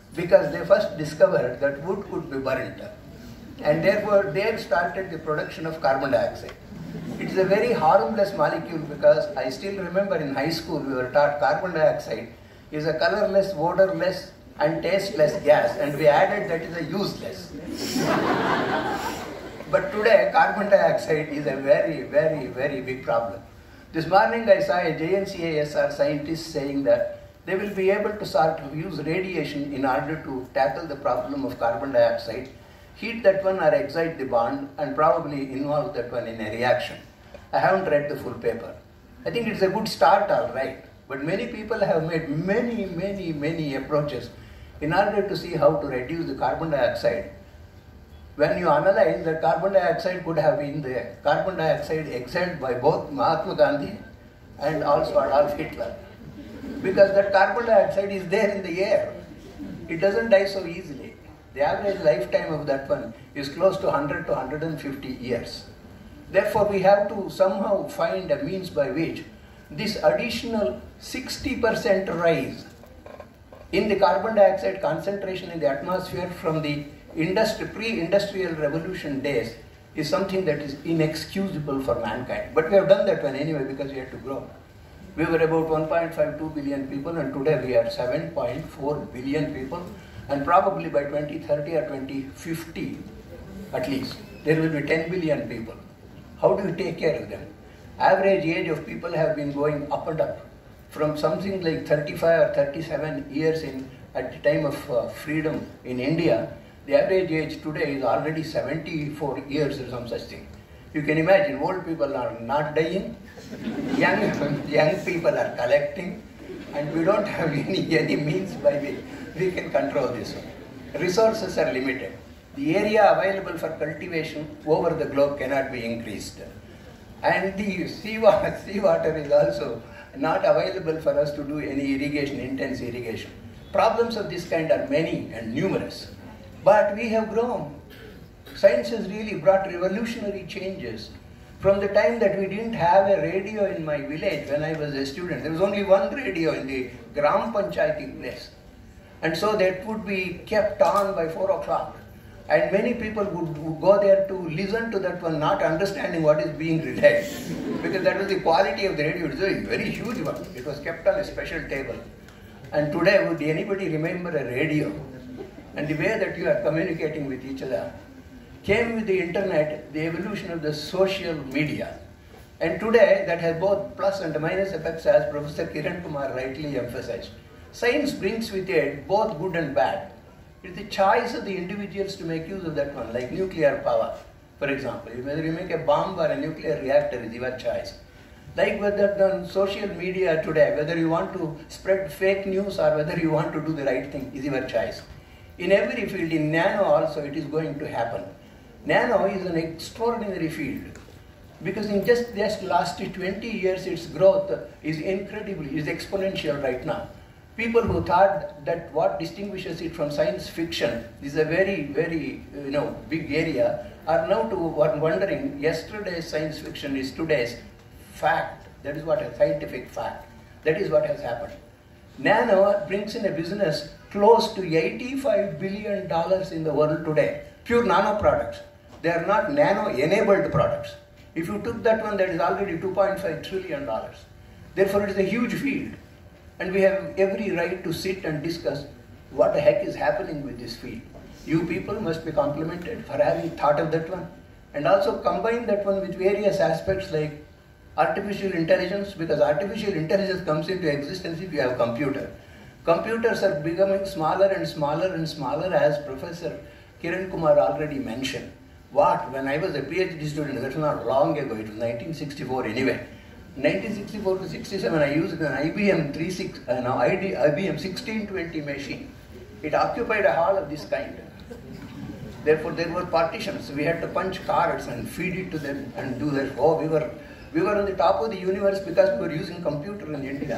G: because they first discovered that wood could be burnt, and therefore they started the production of carbon dioxide. It is a very harmless molecule because I still remember in high school we were taught carbon dioxide is a colorless, odorless and tasteless gas, and we added that is a useless. But today carbon dioxide is a very, very, very big problem. This morning I saw a J N C A S R scientist saying that they will be able to start to use radiation in order to tackle the problem of carbon dioxide, heat that one or excite the bond, and probably involve that one in a reaction. I haven't read the full paper. I think it's a good start, all right. But many people have made many, many, many approaches in order to see how to reduce the carbon dioxide. When you analyze that carbon dioxide could have been the carbon dioxide exhaled by both Mahatma Gandhi and also Adolf Hitler. Because that carbon dioxide is there in the air. It doesn't die so easily. The average lifetime of that one is close to one hundred to one hundred fifty years. Therefore, we have to somehow find a means by which this additional sixty percent rise in the carbon dioxide concentration in the atmosphere from the industri- pre-industrial revolution days is something that is inexcusable for mankind. But we have done that one anyway because we had to grow. We were about one point five two billion people, and today we are seven point four billion people, and probably by twenty thirty or twenty fifty at least there will be ten billion people. How do you take care of them? Average age of people have been going up and up from something like thirty-five or thirty-seven years in at the time of uh, freedom in India. The average age today is already seventy-four years or some such thing. You can imagine old people are not dying, young, young people are collecting, and we don't have any, any means by which we can control this one. Resources are limited. The area available for cultivation over the globe cannot be increased. And the seawater, seawater is also not available for us to do any irrigation, intense irrigation. Problems of this kind are many and numerous. But we have grown. Science has really brought revolutionary changes. From the time that we didn't have a radio in my village when I was a student, there was only one radio in the Gram Panchayati place. And so that would be kept on by four o'clock. And many people would, would go there to listen to that one, not understanding what is being relayed. Because that was the quality of the radio. It was a very huge one. It was kept on a special table. And today, would anybody remember a radio? And the way that you are communicating with each other came with the internet, the evolution of the social media. And today, that has both plus and minus effects, as Professor Kiran Kumar rightly emphasized. Science brings with it both good and bad. It's the choice of the individuals to make use of that one, like nuclear power, for example. Whether you make a bomb or a nuclear reactor is your choice. Like whether on social media today, whether you want to spread fake news or whether you want to do the right thing is your choice. In every field, in nano also, it is going to happen. Nano is an extraordinary field because in just just last twenty years, its growth is incredible, is exponential right now. People who thought that what distinguishes it from science fiction is a very, very, you know, big area, are now to wondering, yesterday's science fiction is today's fact. That is what a scientific fact. That is what has happened. Nano brings in a business close to eighty-five billion dollars in the world today. Pure nano products. They are not nano-enabled products. If you took that one, that is already two point five trillion dollars. Therefore, it is a huge field. And we have every right to sit and discuss what the heck is happening with this field. You people must be complimented for having thought of that one. And also combine that one with various aspects like artificial intelligence, because artificial intelligence comes into existence if you have a computer. Computers are becoming smaller and smaller and smaller, as Professor Kiran Kumar already mentioned. What? When I was a PhD student, that's not long ago, it was nineteen sixty-four anyway. nineteen sixty-four to sixty-seven, I used an I B M thirty-six, uh, no, I B M sixteen twenty machine. It occupied a hall of this kind. Therefore, there were partitions. We had to punch cards and feed it to them and do that. Oh, we were, we were on the top of the universe because we were using computer in India.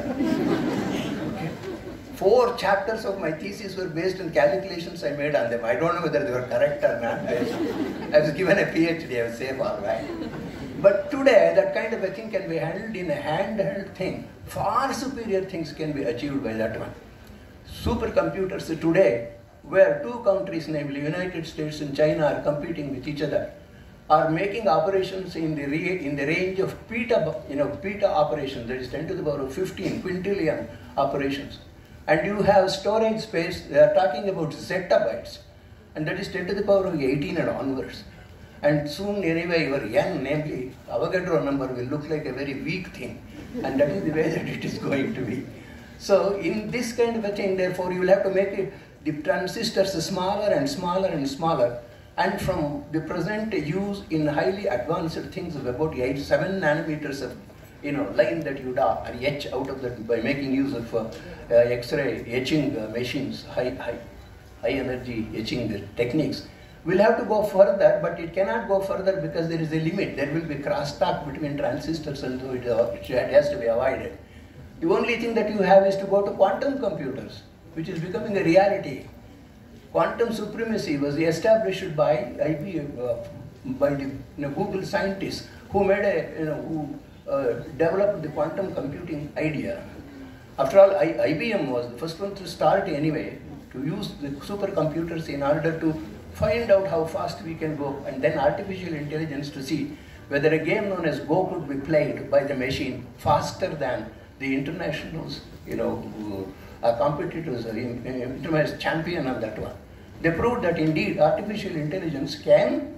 G: Okay. Four chapters of my thesis were based on calculations I made on them. I don't know whether they were correct or not. I was, I was given a PhD, I was safe, all right. But today, that kind of a thing can be handled in a handheld thing. Far superior things can be achieved by that one. Supercomputers today where two countries, namely United States and China, are competing with each other, are making operations in the re in the range of peta, you know, peta operations, that is ten to the power of fifteen quintillion operations. And you have storage space, they are talking about zettabytes, and that is ten to the power of eighteen and onwards. And soon anyway your n, namely Avogadro number, will look like a very weak thing, and that is the way that it is going to be. So in this kind of a thing, therefore you will have to make it, the transistors smaller and smaller and smaller, and from the present use in highly advanced things of about eight, seven nanometers of you know, line that you da, or etch out of that by making use of uh, uh, X-ray etching uh, machines, high, high, high energy etching techniques. We'll have to go further, but it cannot go further because there is a limit. There will be crosstalk between transistors, and so it, uh, it has to be avoided. The only thing that you have is to go to quantum computers, which is becoming a reality. Quantum supremacy was established by I B M, uh, by the you know, Google scientists who made a, you know, who uh, developed the quantum computing idea. After all, I, IBM was the first one to start anyway, to use the supercomputers in order to find out how fast we can go, and then artificial intelligence to see whether a game known as Go could be played by the machine faster than the internationals, you know, who are competitors, are in, in, international champion on that one. They proved that indeed artificial intelligence can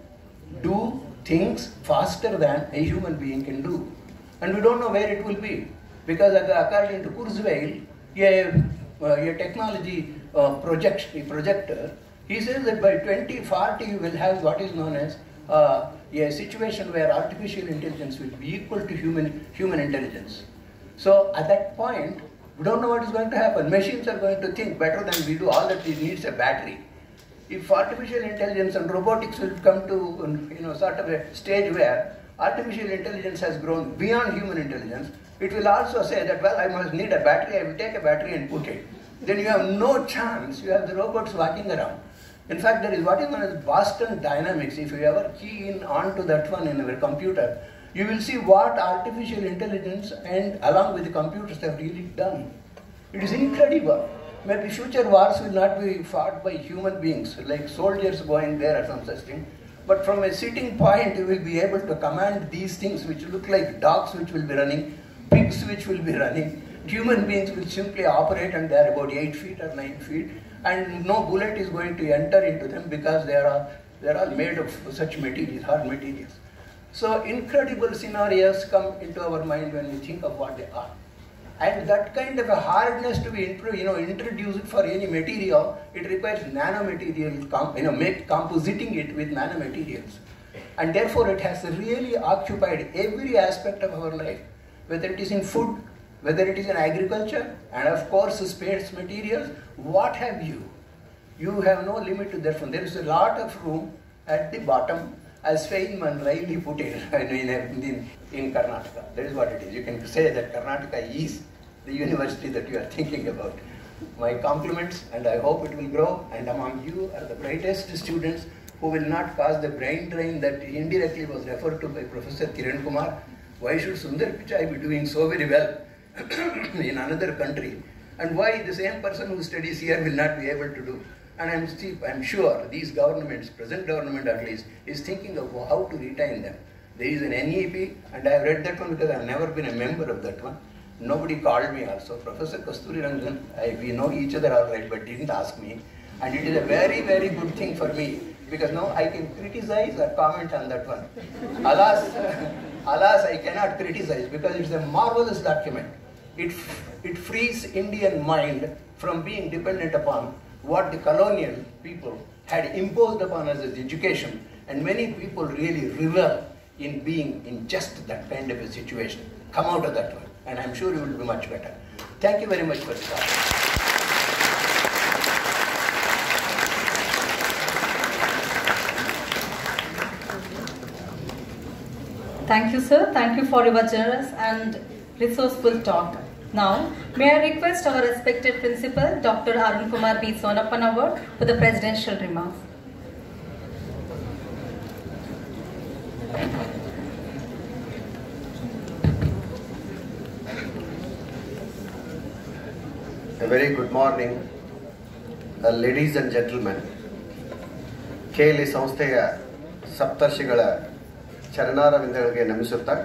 G: do things faster than a human being can do. And we don't know where it will be, because according to Kurzweil, a, a technology uh, project, a projector, he says that by twenty forty you will have what is known as uh, a situation where artificial intelligence will be equal to human, human intelligence. So at that point, we don't know what is going to happen. Machines are going to think better than we do. All that it needs a battery. If artificial intelligence and robotics will come to you know sort of a stage where artificial intelligence has grown beyond human intelligence, it will also say that, well, I must need a battery, I will take a battery and put it. Then you have no chance, you have the robots walking around. In fact, there is what is known as Boston Dynamics. If you ever key in onto that one in your computer, you will see what artificial intelligence and along with the computers have really done. It is incredible. Maybe future wars will not be fought by human beings, like soldiers going there or some such thing. But from a sitting point, you will be able to command these things which look like dogs which will be running, pigs which will be running. Human beings will simply operate, and they are about eight feet or nine feet. And no bullet is going to enter into them because they are, they are all made of such materials, hard materials. So incredible scenarios come into our mind when we think of what they are. And that kind of a hardness to be you know, introduced for any material, it requires nanomaterial, you know, make compositing it with nanomaterials. And therefore it has really occupied every aspect of our life, whether it is in food, whether it is in agriculture, and of course space materials, what have you. You have no limit to that. There is a lot of room at the bottom, as Feynman rightly put it in, in, in Karnataka. That is what it is. You can say that Karnataka is the university that you are thinking about. My compliments, and I hope it will grow, and among you are the brightest students who will not cause the brain drain that indirectly was referred to by Professor Kiran Kumar. Why should Sundar Pichai be doing so very well in another country? And why the same person who studies here will not be able to do? And I'm, still, I'm sure these governments, present government at least, is thinking of how to retain them. There is an N E P, and I have read that one because I have never been a member of that one. Nobody called me also. Professor Kasturi Rangan, I, we know each other all right, but didn't ask me. And it is a very, very good thing for me, because now I can criticize or comment on that one. Alas, alas, I cannot criticize because it's a marvelous document. It, it frees Indian mind from being dependent upon what the colonial people had imposed upon us as education, and many people really revel in being in just that kind of a situation. Come out of that one, and I'm sure you will be much better. Thank you very much for this opportunity.
B: Thank you, sir. Thank you for your generous and resourceful talk. Now, may I request our respected principal, Doctor Arun Kumar B. Sonappan Award, for the presidential remarks.
H: A very good morning, ladies and gentlemen, K L E ಸಂಸ್ಥೆಯ ಸಪ್ತರ್ಷಿಗಳ ಚರಣಾರವಿಂದಗಳಿಗೆ ನಮಿಸುತ್ತಾ,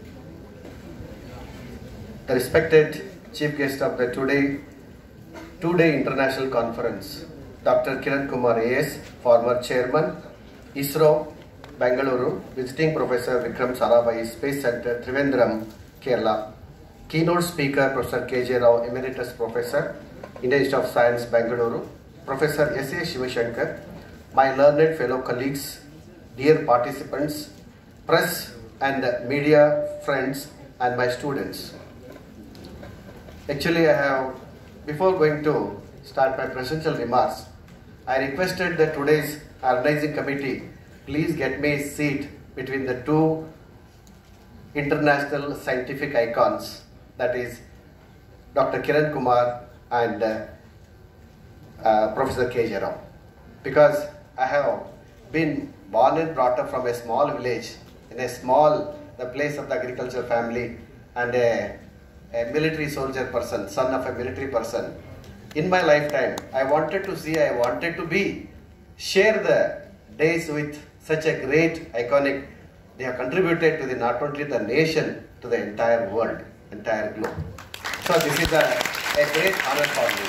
H: the respected chief guest of the today two-day international conference, Doctor Kiran Kumar A S, former chairman, ISRO, Bangalore, visiting Professor Vikram Sarabhai, Space Center, Trivandrum, Kerala, keynote speaker Professor K J Rao, Emeritus Professor, Indian Institute of Science, Bangalore, Professor S A Shivashankar, my learned fellow colleagues, dear participants, press and media friends, and my students. Actually, I have, before going to start my presidential remarks, I requested that today's organizing committee please get me a seat between the two international scientific icons, that is Doctor Kiran Kumar and uh, uh, Professor K J Rao, because I have been born and brought up from a small village in a small, the place of the agriculture family, and a, a military soldier person, son of a military person. In my lifetime, I wanted to see, I wanted to be, share the days with such a great, iconic, they have contributed to the, not only the nation, to the entire world, entire globe. So this is a, a great honor for me.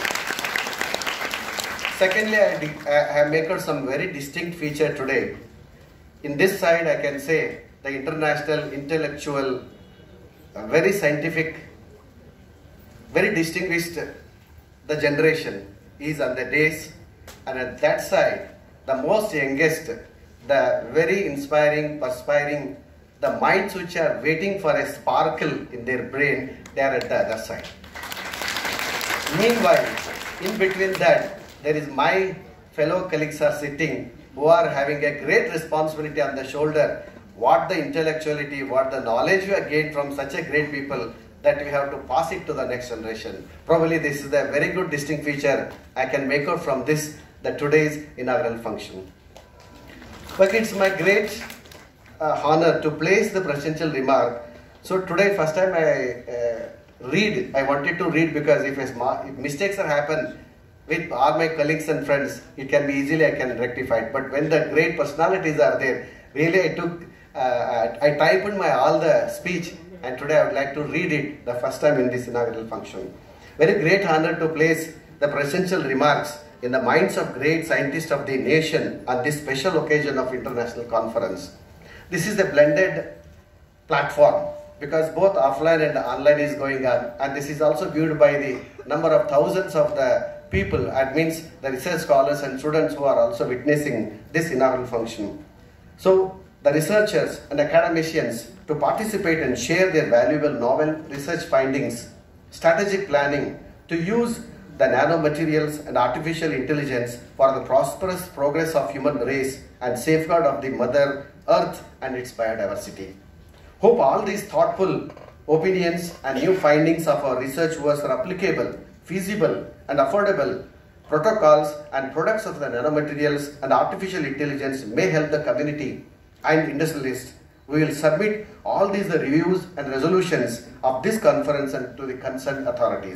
H: Secondly, I, I have made some very distinct feature today. In this side, I can say the international, intellectual, uh, very scientific, very distinguished, the generation is on the days, and at that side, the most youngest, the very inspiring, perspiring, the minds which are waiting for a sparkle in their brain, they are at the other side. Meanwhile, in between that, there is my fellow colleagues are sitting who are having a great responsibility on the shoulder. What the intellectuality, what the knowledge you have gained from such a great people, that we have to pass it to the next generation. Probably this is a very good distinct feature I can make out from this, the today's inaugural function. But it's my great uh, honor to place the presidential remark. So today, first time I uh, read, I wanted to read because if, a small, if mistakes are happen with all my colleagues and friends, it can be easily I can rectify it. But when the great personalities are there, really I took, uh, I typed my all the speech, and today I would like to read it the first time in this inaugural function. Very great honor to place the presidential remarks in the minds of great scientists of the nation on this special occasion of international conference. This is a blended platform because both offline and online is going on, and this is also viewed by the number of thousands of the people, that means the research scholars and students who are also witnessing this inaugural function. So the researchers and academicians to participate and share their valuable novel research findings, strategic planning to use the nanomaterials and artificial intelligence for the prosperous progress of human race and safeguard of the mother earth and its biodiversity. Hope all these thoughtful opinions and new findings of our research was applicable, feasible and affordable protocols and products of the nanomaterials and artificial intelligence may help the community and industrialists. We will submit all these the reviews and resolutions of this conference and to the concerned authorities.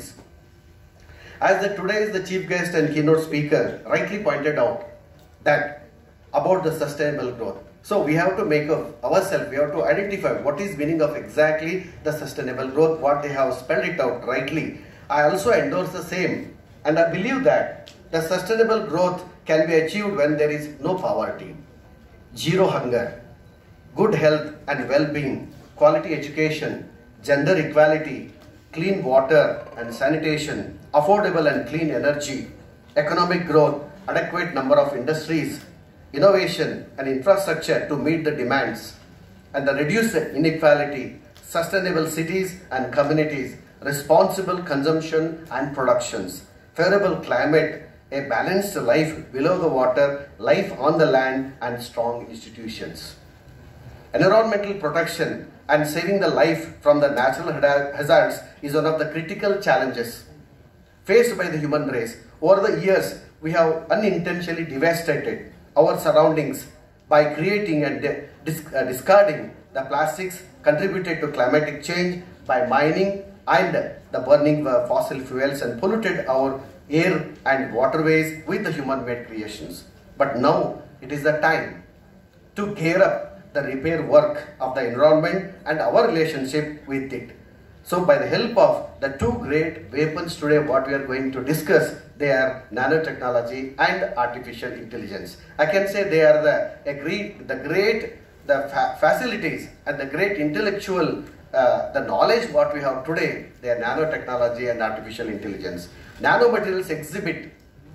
H: As the, today is the chief guest and keynote speaker rightly pointed out that about the sustainable growth. So we have to make of ourselves, we have to identify what is meaning of exactly the sustainable growth, what they have spelled it out rightly. I also endorse the same, and I believe that the sustainable growth can be achieved when there is no poverty, zero hunger, good health and well-being, quality education, gender equality, clean water and sanitation, affordable and clean energy, economic growth, adequate number of industries, innovation and infrastructure to meet the demands, and the reduce inequality, sustainable cities and communities, responsible consumption and productions, favorable climate, a balanced life below the water, life on the land, and strong institutions. Environmental protection and saving the life from the natural hazards is one of the critical challenges faced by the human race. Over the years, we have unintentionally devastated our surroundings by creating and dis uh, discarding the plastics, contributed to climatic change by mining and the burning of fossil fuels, and polluted our air and waterways with the human-made creations. But now it is the time to gear up the repair work of the environment and our relationship with it. So by the help of the two great weapons today, what we are going to discuss, they are nanotechnology and artificial intelligence. I can say they are the, agreed, the great the fa facilities and the great intellectual, uh, the knowledge what we have today, they are nanotechnology and artificial intelligence. Nanomaterials exhibit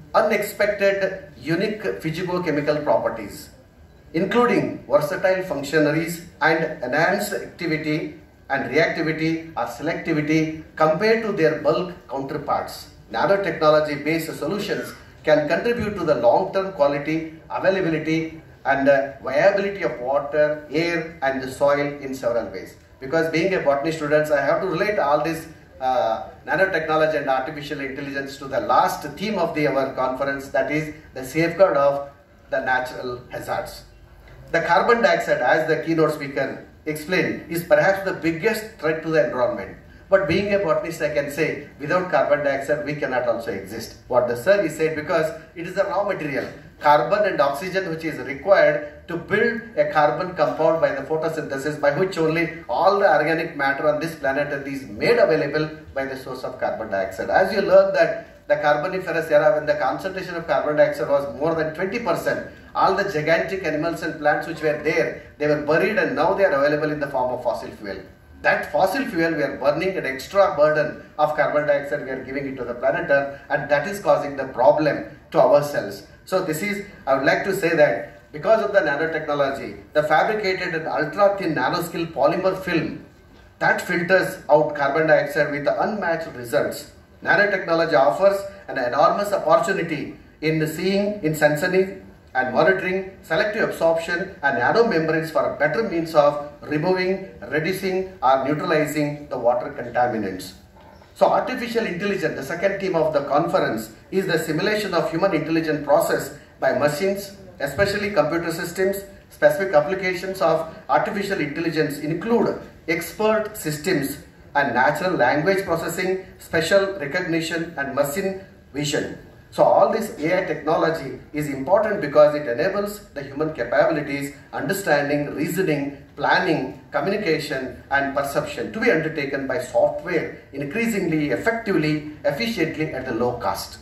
H: unexpected, unique physicochemical properties, including versatile functionaries and enhanced activity and reactivity or selectivity compared to their bulk counterparts. Nanotechnology based solutions can contribute to the long-term quality, availability and uh, viability of water, air and the soil in several ways. Because being a botany student, I have to relate all this uh, nanotechnology and artificial intelligence to the last theme of the our conference, that is the safeguard of the natural hazards. The carbon dioxide, as the keynote speaker explained, is perhaps the biggest threat to the environment. But being a botanist, I can say, without carbon dioxide, we cannot also exist. What the sir is said, because it is a raw material. Carbon and oxygen which is required to build a carbon compound by the photosynthesis, by which only all the organic matter on this planet is made available by the source of carbon dioxide. As you learn that the Carboniferous era, when the concentration of carbon dioxide was more than twenty percent, all the gigantic animals and plants which were there, they were buried and now they are available in the form of fossil fuel. That fossil fuel we are burning, an extra burden of carbon dioxide we are giving it to the planet Earth, and that is causing the problem to ourselves. So this is, I would like to say that because of the nanotechnology, the fabricated and ultra thin nanoscale polymer film that filters out carbon dioxide with the unmatched results. Nanotechnology offers an enormous opportunity in seeing, in sensing and monitoring, selective absorption and nanomembranes for a better means of removing, reducing or neutralizing the water contaminants. So artificial intelligence, the second theme of the conference, is the simulation of human intelligent process by machines, especially computer systems. Specific applications of artificial intelligence include expert systems and natural language processing, special recognition and machine vision. So all this A I technology is important because it enables the human capabilities, understanding, reasoning, planning, communication and perception to be undertaken by software increasingly effectively, efficiently at a low cost.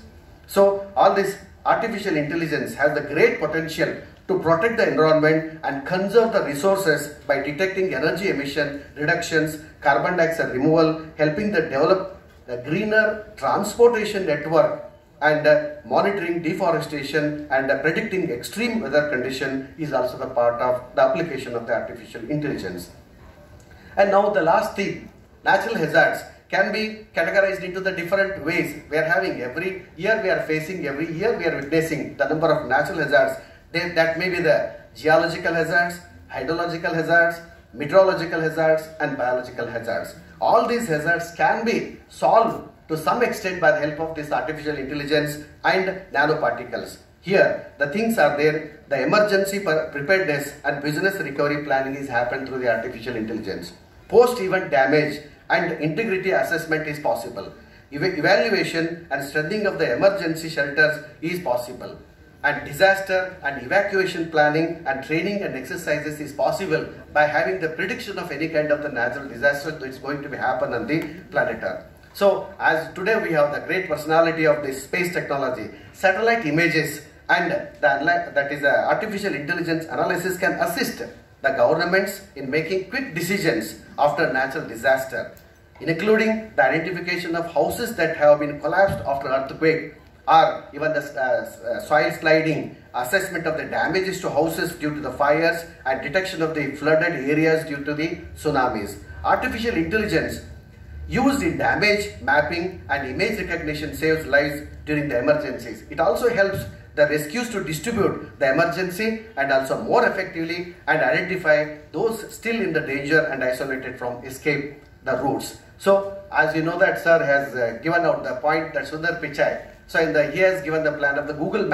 H: So all this artificial intelligence has the great potential to protect the environment and conserve the resources by detecting energy emission reductions, carbon dioxide removal, helping the develop the greener transportation network, and uh, monitoring deforestation and uh, predicting extreme weather condition is also the part of the application of the artificial intelligence. And now the last thing, natural hazards can be categorized into the different ways. We are having every year we are facing, every year we are witnessing the number of natural hazards. They, that may be the geological hazards, hydrological hazards, meteorological hazards and biological hazards. All these hazards can be solved to some extent by the help of this artificial intelligence and nanoparticles. Here the things are there, the emergency preparedness and business recovery planning is happened through the artificial intelligence. Post-event damage and integrity assessment is possible. Ev evaluation and strengthening of the emergency shelters is possible. And disaster and evacuation planning and training and exercises is possible by having the prediction of any kind of the natural disaster that is going to be happen on the planet Earth. So as today we have the great personality of this space technology, satellite images and the, that is uh, artificial intelligence analysis can assist the governments in making quick decisions after natural disaster, including the identification of houses that have been collapsed after earthquake, or even the uh, soil sliding, assessment of the damages to houses due to the fires and detection of the flooded areas due to the tsunamis. Artificial intelligence used in damage mapping and image recognition saves lives during the emergencies. It also helps the rescues to distribute the emergency and also more effectively and identify those still in the danger and isolated from escape the routes. So as you know that sir has uh, given out the point that Sundar Pichai. So in the, he has given the plan of the Google map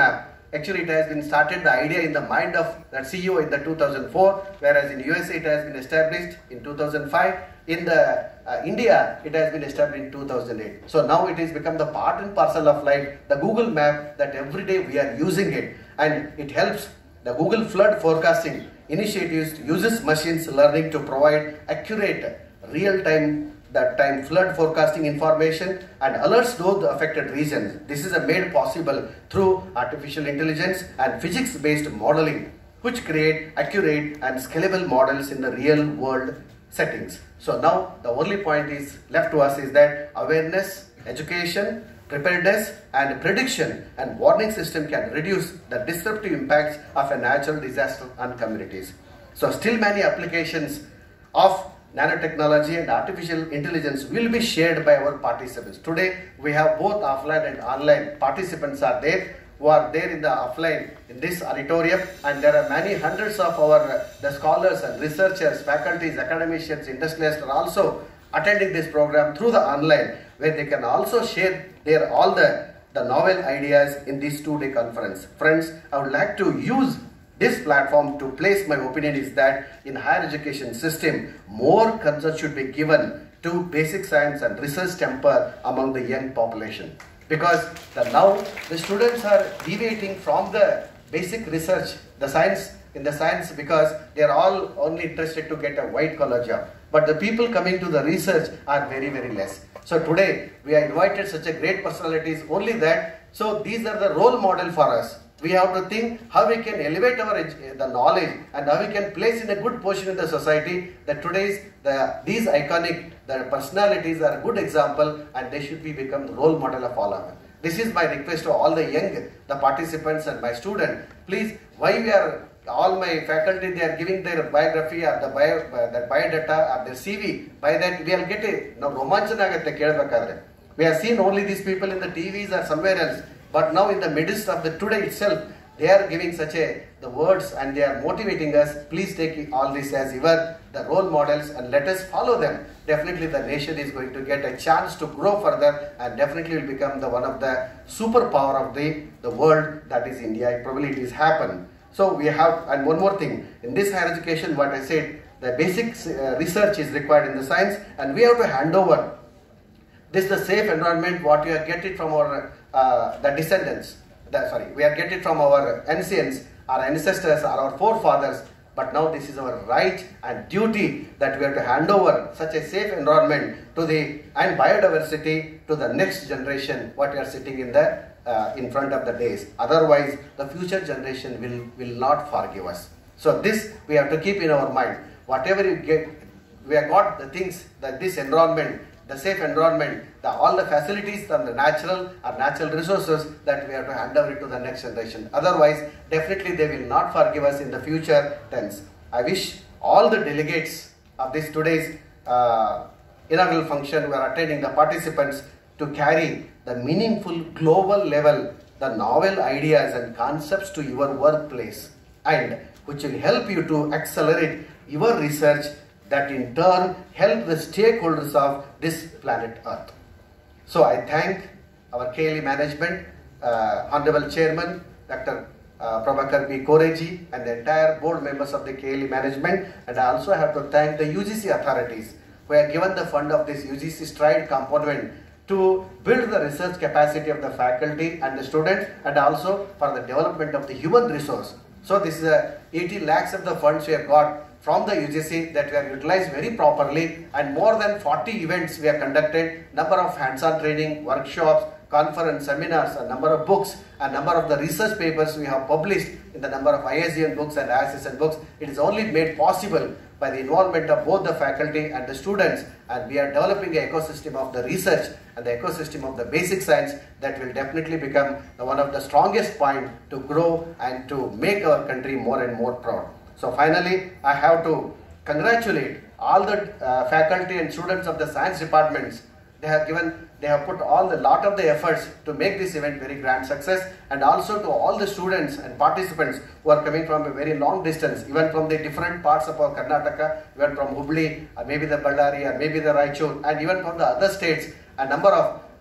H: Actually, it has been started, the idea in the mind of the C E O in the two thousand four, whereas in U S A it has been established in two thousand five. In the uh, India, it has been established in two thousand eight. So now it has become the part and parcel of life, the Google map that every day we are using it, and it helps. The Google flood forecasting initiatives uses machines learning to provide accurate real-time that time flood forecasting information and alerts those affected regions. This is made possible through artificial intelligence and physics-based modeling, which create accurate and scalable models in the real world settings. So now the only point is left to us is that awareness, education, preparedness and prediction and warning system can reduce the disruptive impacts of a natural disaster on communities. So still many applications of nanotechnology and artificial intelligence will be shared by our participants. Today we have both offline and online participants are there who are there in the offline in this auditorium, and there are many hundreds of our uh, the scholars and researchers, faculties, academicians, industrialists are also attending this program through the online, where they can also share their all the, the novel ideas in this two-day conference. Friends, I would like to use this platform to place my opinion is that in higher education system, more concern should be given to basic science and research temper among the young population. Because the, now the students are deviating from the basic research, the science, in the science because they are all only interested to get a white collar job. But the people coming to the research are very, very less. So today we have invited such a great personalities only that, so these are the role model for us. We have to think how we can elevate our the knowledge and how we can place in a good position in the society. That today's the these iconic the personalities are a good example, and they should be become the role model of all of them. This is my request to all the young the participants and my students. Please, why we are all my faculty they are giving their biography or the bio uh, their biodata or their C V. By that we will get a now romanchana agate kelbekadre. We have seen only these people in the T Vs or somewhere else. But now in the midst of the today itself, they are giving such a the words and they are motivating us. Please take all this as your the role models and let us follow them. Definitely the nation is going to get a chance to grow further and definitely will become the one of the superpower of the, the world, that is India. Probably it is happen. So we have, and one more thing, in this higher education, what I said, the basic uh, research is required in the science, and we have to hand over this the safe environment what we are getting from our uh, the descendants. The, sorry, we are getting from our ancients, our ancestors, or our forefathers. But now this is our right and duty that we have to hand over such a safe environment to the and biodiversity to the next generation. What we are sitting in the uh, in front of the days. Otherwise, the future generation will will not forgive us. So this we have to keep in our mind. Whatever you get, we have got the things that this environment, the safe environment, the, all the facilities and the natural or natural resources that we have to hand over it to the next generation. Otherwise, definitely they will not forgive us in the future tense. I wish all the delegates of this today's uh, inaugural function who are attending, the participants, to carry the meaningful global level, the novel ideas and concepts to your workplace, and which will help you to accelerate your research, that in turn help the stakeholders of this planet Earth. So I thank our K L E management, uh, Honorable Chairman, Doctor Uh, Prabhakar B. Koreji, and the entire board members of the K L E management, and I also have to thank the U G C authorities who have given the fund of this U G C Stride component to build the research capacity of the faculty and the students, and also for the development of the human resource. So this is a eighty lakhs of the funds we have got from the U G C that we have utilized very properly, and more than forty events we have conducted, number of hands-on training, workshops, conference, seminars, a number of books, a number of the research papers we have published in the number of I S D N books and I S S N books. It is only made possible by the involvement of both the faculty and the students, and we are developing an ecosystem of the research and the ecosystem of the basic science that will definitely become the one of the strongest point to grow and to make our country more and more proud. So finally, I have to congratulate all the uh, faculty and students of the science departments. They have given, they have put all the lot of the efforts to make this event very grand success, and also to all the students and participants who are coming from a very long distance, even from the different parts of our Karnataka, even from Hubli, or maybe the Ballari, or maybe the Raichur, and even from the other states. A number of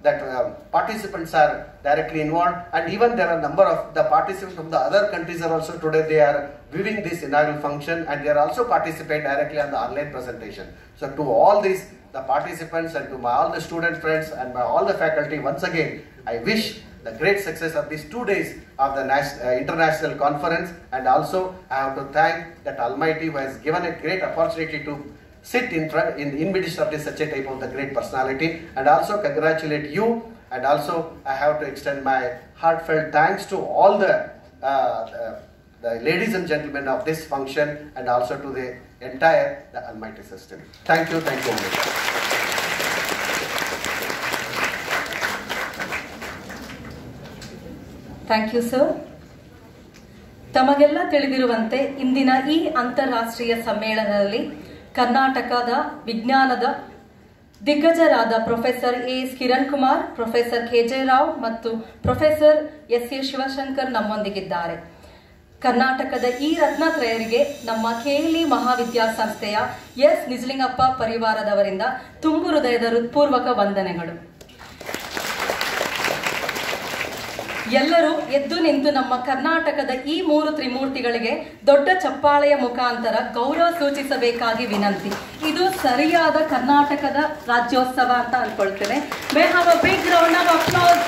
H: that uh, participants are directly involved, and even there are a number of the participants from the other countries are also today they are viewing this inaugural function, and they are also participate directly on the online presentation. So to all these the participants and to my all the student friends and my all the faculty, once again I wish the great success of these two days of the national, uh, international conference, and also I have to thank that Almighty who has given a great opportunity to sit in front in in midst of this such a type of the great personality, and also congratulate you, and also I have to extend my heartfelt thanks to all the, uh, the, the ladies and gentlemen of this function, and also to the entire the Almighty system. Thank you, thank you.
B: Thank you sir. ತಮಗೆಲ್ಲ ತಿಳಿದಿರುವಂತೆ ಇಂದಿನ ಈ ಅಂತಾರಾಷ್ಟ್ರೀಯ ಸಮ್ಮೇಳನದಲ್ಲಿ ಕರ್ನಾಟಕದ ವಿಜ್ಞಾನದ ದಿಗ್ಗಜರಾದ professor A S Kiran Kumar, professor K J Rao ಮತ್ತು ಪ್ರೊಫೆಸರ್ ಎಸ್ ಎ ಶಿವಶಂಕರ್ ನಮ್ಮೊಂದಿಗಿದ್ದಾರೆ. ಕರ್ನಾಟಕದ ಈ ರತ್ನತ್ರಯರಿಗೆ ನಮ್ಮ ಕೆಎಲ್ಇ ಮಹಾವಿದ್ಯಾಸಂಸ್ಥೆಯ ಎಸ್ ನಿಜಲಿಂಗಪ್ಪ ಪರಿವಾರದವರಿಂದ ತುಂಬು ಹೃದಯದ ಹೃತ್ಪೂರ್ವಕ ವಂದನೆಗಳು. ಎಲ್ಲರೂ ಎದ್ದು ನಿಂತು ನಮ್ಮ ಕರ್ನಾಟಕದ ಈ ಮೂರು ತ್ರಿಮೂರ್ತಿಗಳಿಗೆ ದೊಡ್ಡ ಚಪ್ಪಾಳೆಯ ಮುಖಾಂತರ ಗೌರವ ಸೂಚಿಸಬೇಕಾಗಿ ವಿನಂತಿ. ಇದು ಸರಿಯಾದ ಕರ್ನಾಟಕದ ರಾಜ್ಯೋತ್ಸವ ಅಂತ ಅನ್ಕೊಳ್ತೇನೆ. May have a big round of applause.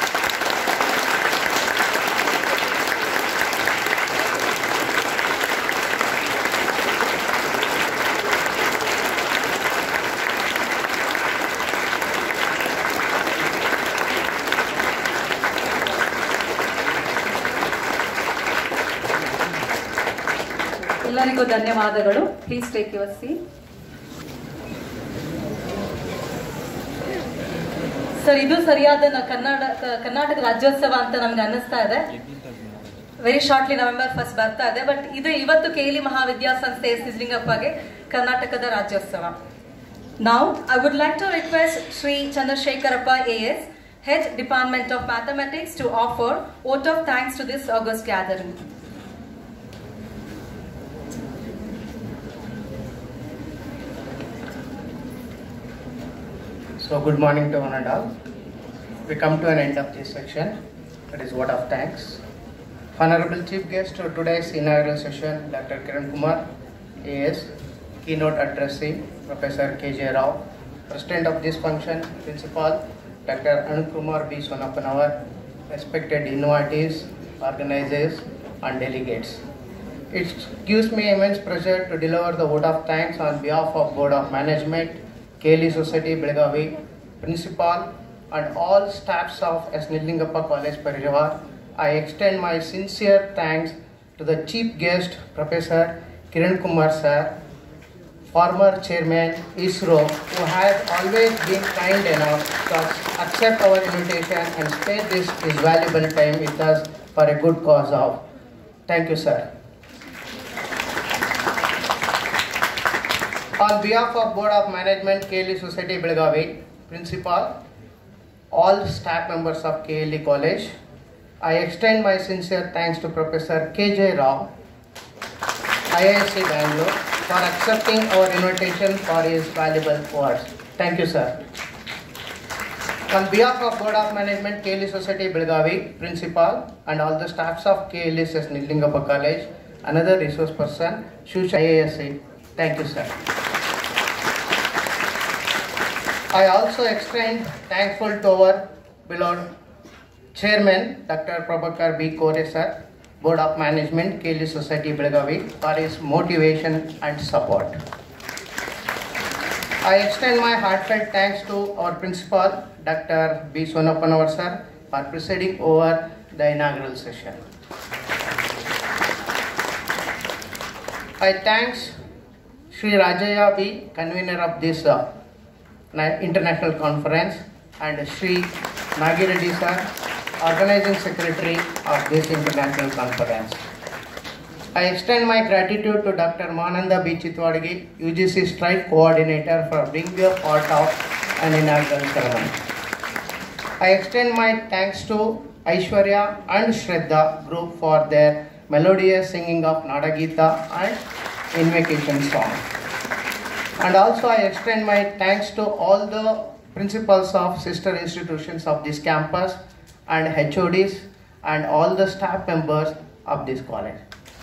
B: ಎಲ್ಲರಿಗೂ ಧನ್ಯವಾದಗಳು. Please take your seat. Sir, ಇದು ಸರಿಯಾದ ಕರ್ನಾಟಕ ಕರ್ನಾಟಕ ರಾಜ್ಯೋತ್ಸವ ಅಂತ ನಮ್ಗೆ ಅನ್ನಿಸ್ತಾ ಇದೆ. ವೆರಿ ಶಾರ್ಟ್ಲಿ ನವೆಂಬರ್ ಫಸ್ಟ್ ಬರ್ತಾ ಇದೆ. ಬಟ್ ಇದು ಇವತ್ತು ಕೆಎಲ್ಇ ಮಹಾವಿದ್ಯಾಸಂಸ್ಥೆ ಎಸ್ ನಿಜಲಿಂಗಪ್ಪಗೆ ಕರ್ನಾಟಕದ ರಾಜ್ಯೋತ್ಸವ. Now I would like to request Shri Chandrashekharappa A S, head department of mathematics, to offer vote of thanks to this august gathering.
A: So good morning to one and all. We come to an end of this section, that is vote of thanks. Honorable Chief Guest to today's inaugural session, Doctor Kiran Kumar, A S, keynote addressee, Professor K J Rao, President of this function, Principal, Doctor Anup Kumar B. Sonapanavar, respected innovators, organizers and delegates. It gives me immense pleasure to deliver the vote of thanks on behalf of Board of Management, KELI Society Belagavi, Principal and all staffs of S. Nijlingappa College Parijavar. I extend my sincere thanks to the Chief Guest, Professor Kiran Kumar Sir, former Chairman ISRO, who has always been kind enough to accept our invitation and spare this his valuable time with us for a good cause of. Thank you, sir. On behalf of Board of Management, KELI Society Belagavi, Principal, all staff members of KELI College, I extend my sincere thanks to Professor K J Rao, I I S C Bangalore, for accepting our invitation for his valuable words. Thank you, sir. On behalf of Board of Management, KELI Society Belagavi, Principal, and all the staffs of KELI S. Nijlingappa College, another resource person, Shusha I A S C. Thank you, sir. I also extend thankful to our beloved Chairman, Doctor Prabhakar B. Kore sir, Board of Management, KELI Society Belagavi, for his motivation and support. I extend my heartfelt thanks to our Principal, Doctor B. Sonapanavar sir, for presiding over the inaugural session. I thanks Shri Rajaya B., convener of this uh, international conference, and Shri Nagi Reddy sir, organizing secretary of this international conference. I extend my gratitude to Doctor Mananda B. Chitwadgi, U G C Strike Coordinator, for being a part of an inaugural ceremony. I extend my thanks to Aishwarya and Shraddha group for their melodious singing of Nadagita and Invocation song. And also I extend my thanks to all the principals of sister institutions of this campus, and H O Ds, and all the staff members of this college.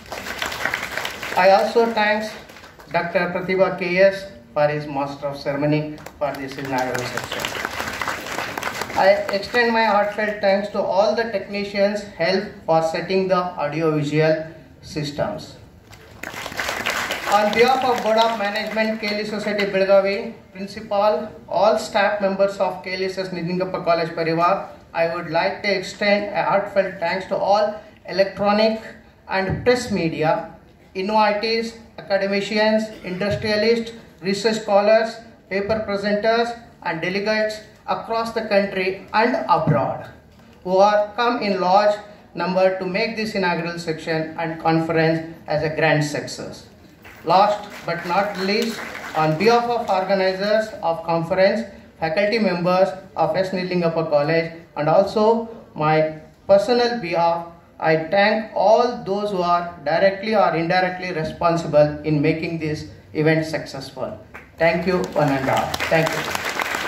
A: I also thank Doctor Pratibha K S for his Master of Ceremony for this inaugural section. I extend my heartfelt thanks to all the technicians helped for setting the audiovisual systems. On behalf of Board of Management, K L E Society Belgavi, Principal, all staff members of K L E S S Nidningappa College Parivar, I would like to extend a heartfelt thanks to all electronic and press media, innovators, academicians, industrialists, research scholars, paper presenters, and delegates across the country and abroad who are come in large number to make this inaugural section and conference as a grand success. Last but not least, on behalf of organizers of conference, faculty members of S. Nidningappa College, and also my personal behalf, I thank all those who are directly or indirectly responsible in making this event successful. Thank you, one and all. Thank you.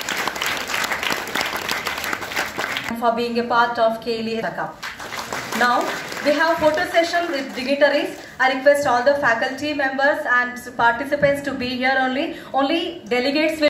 B: For being a part of K L E Cup. Now we have photo session with dignitaries. I request all the faculty members and participants to be here only. Only delegates will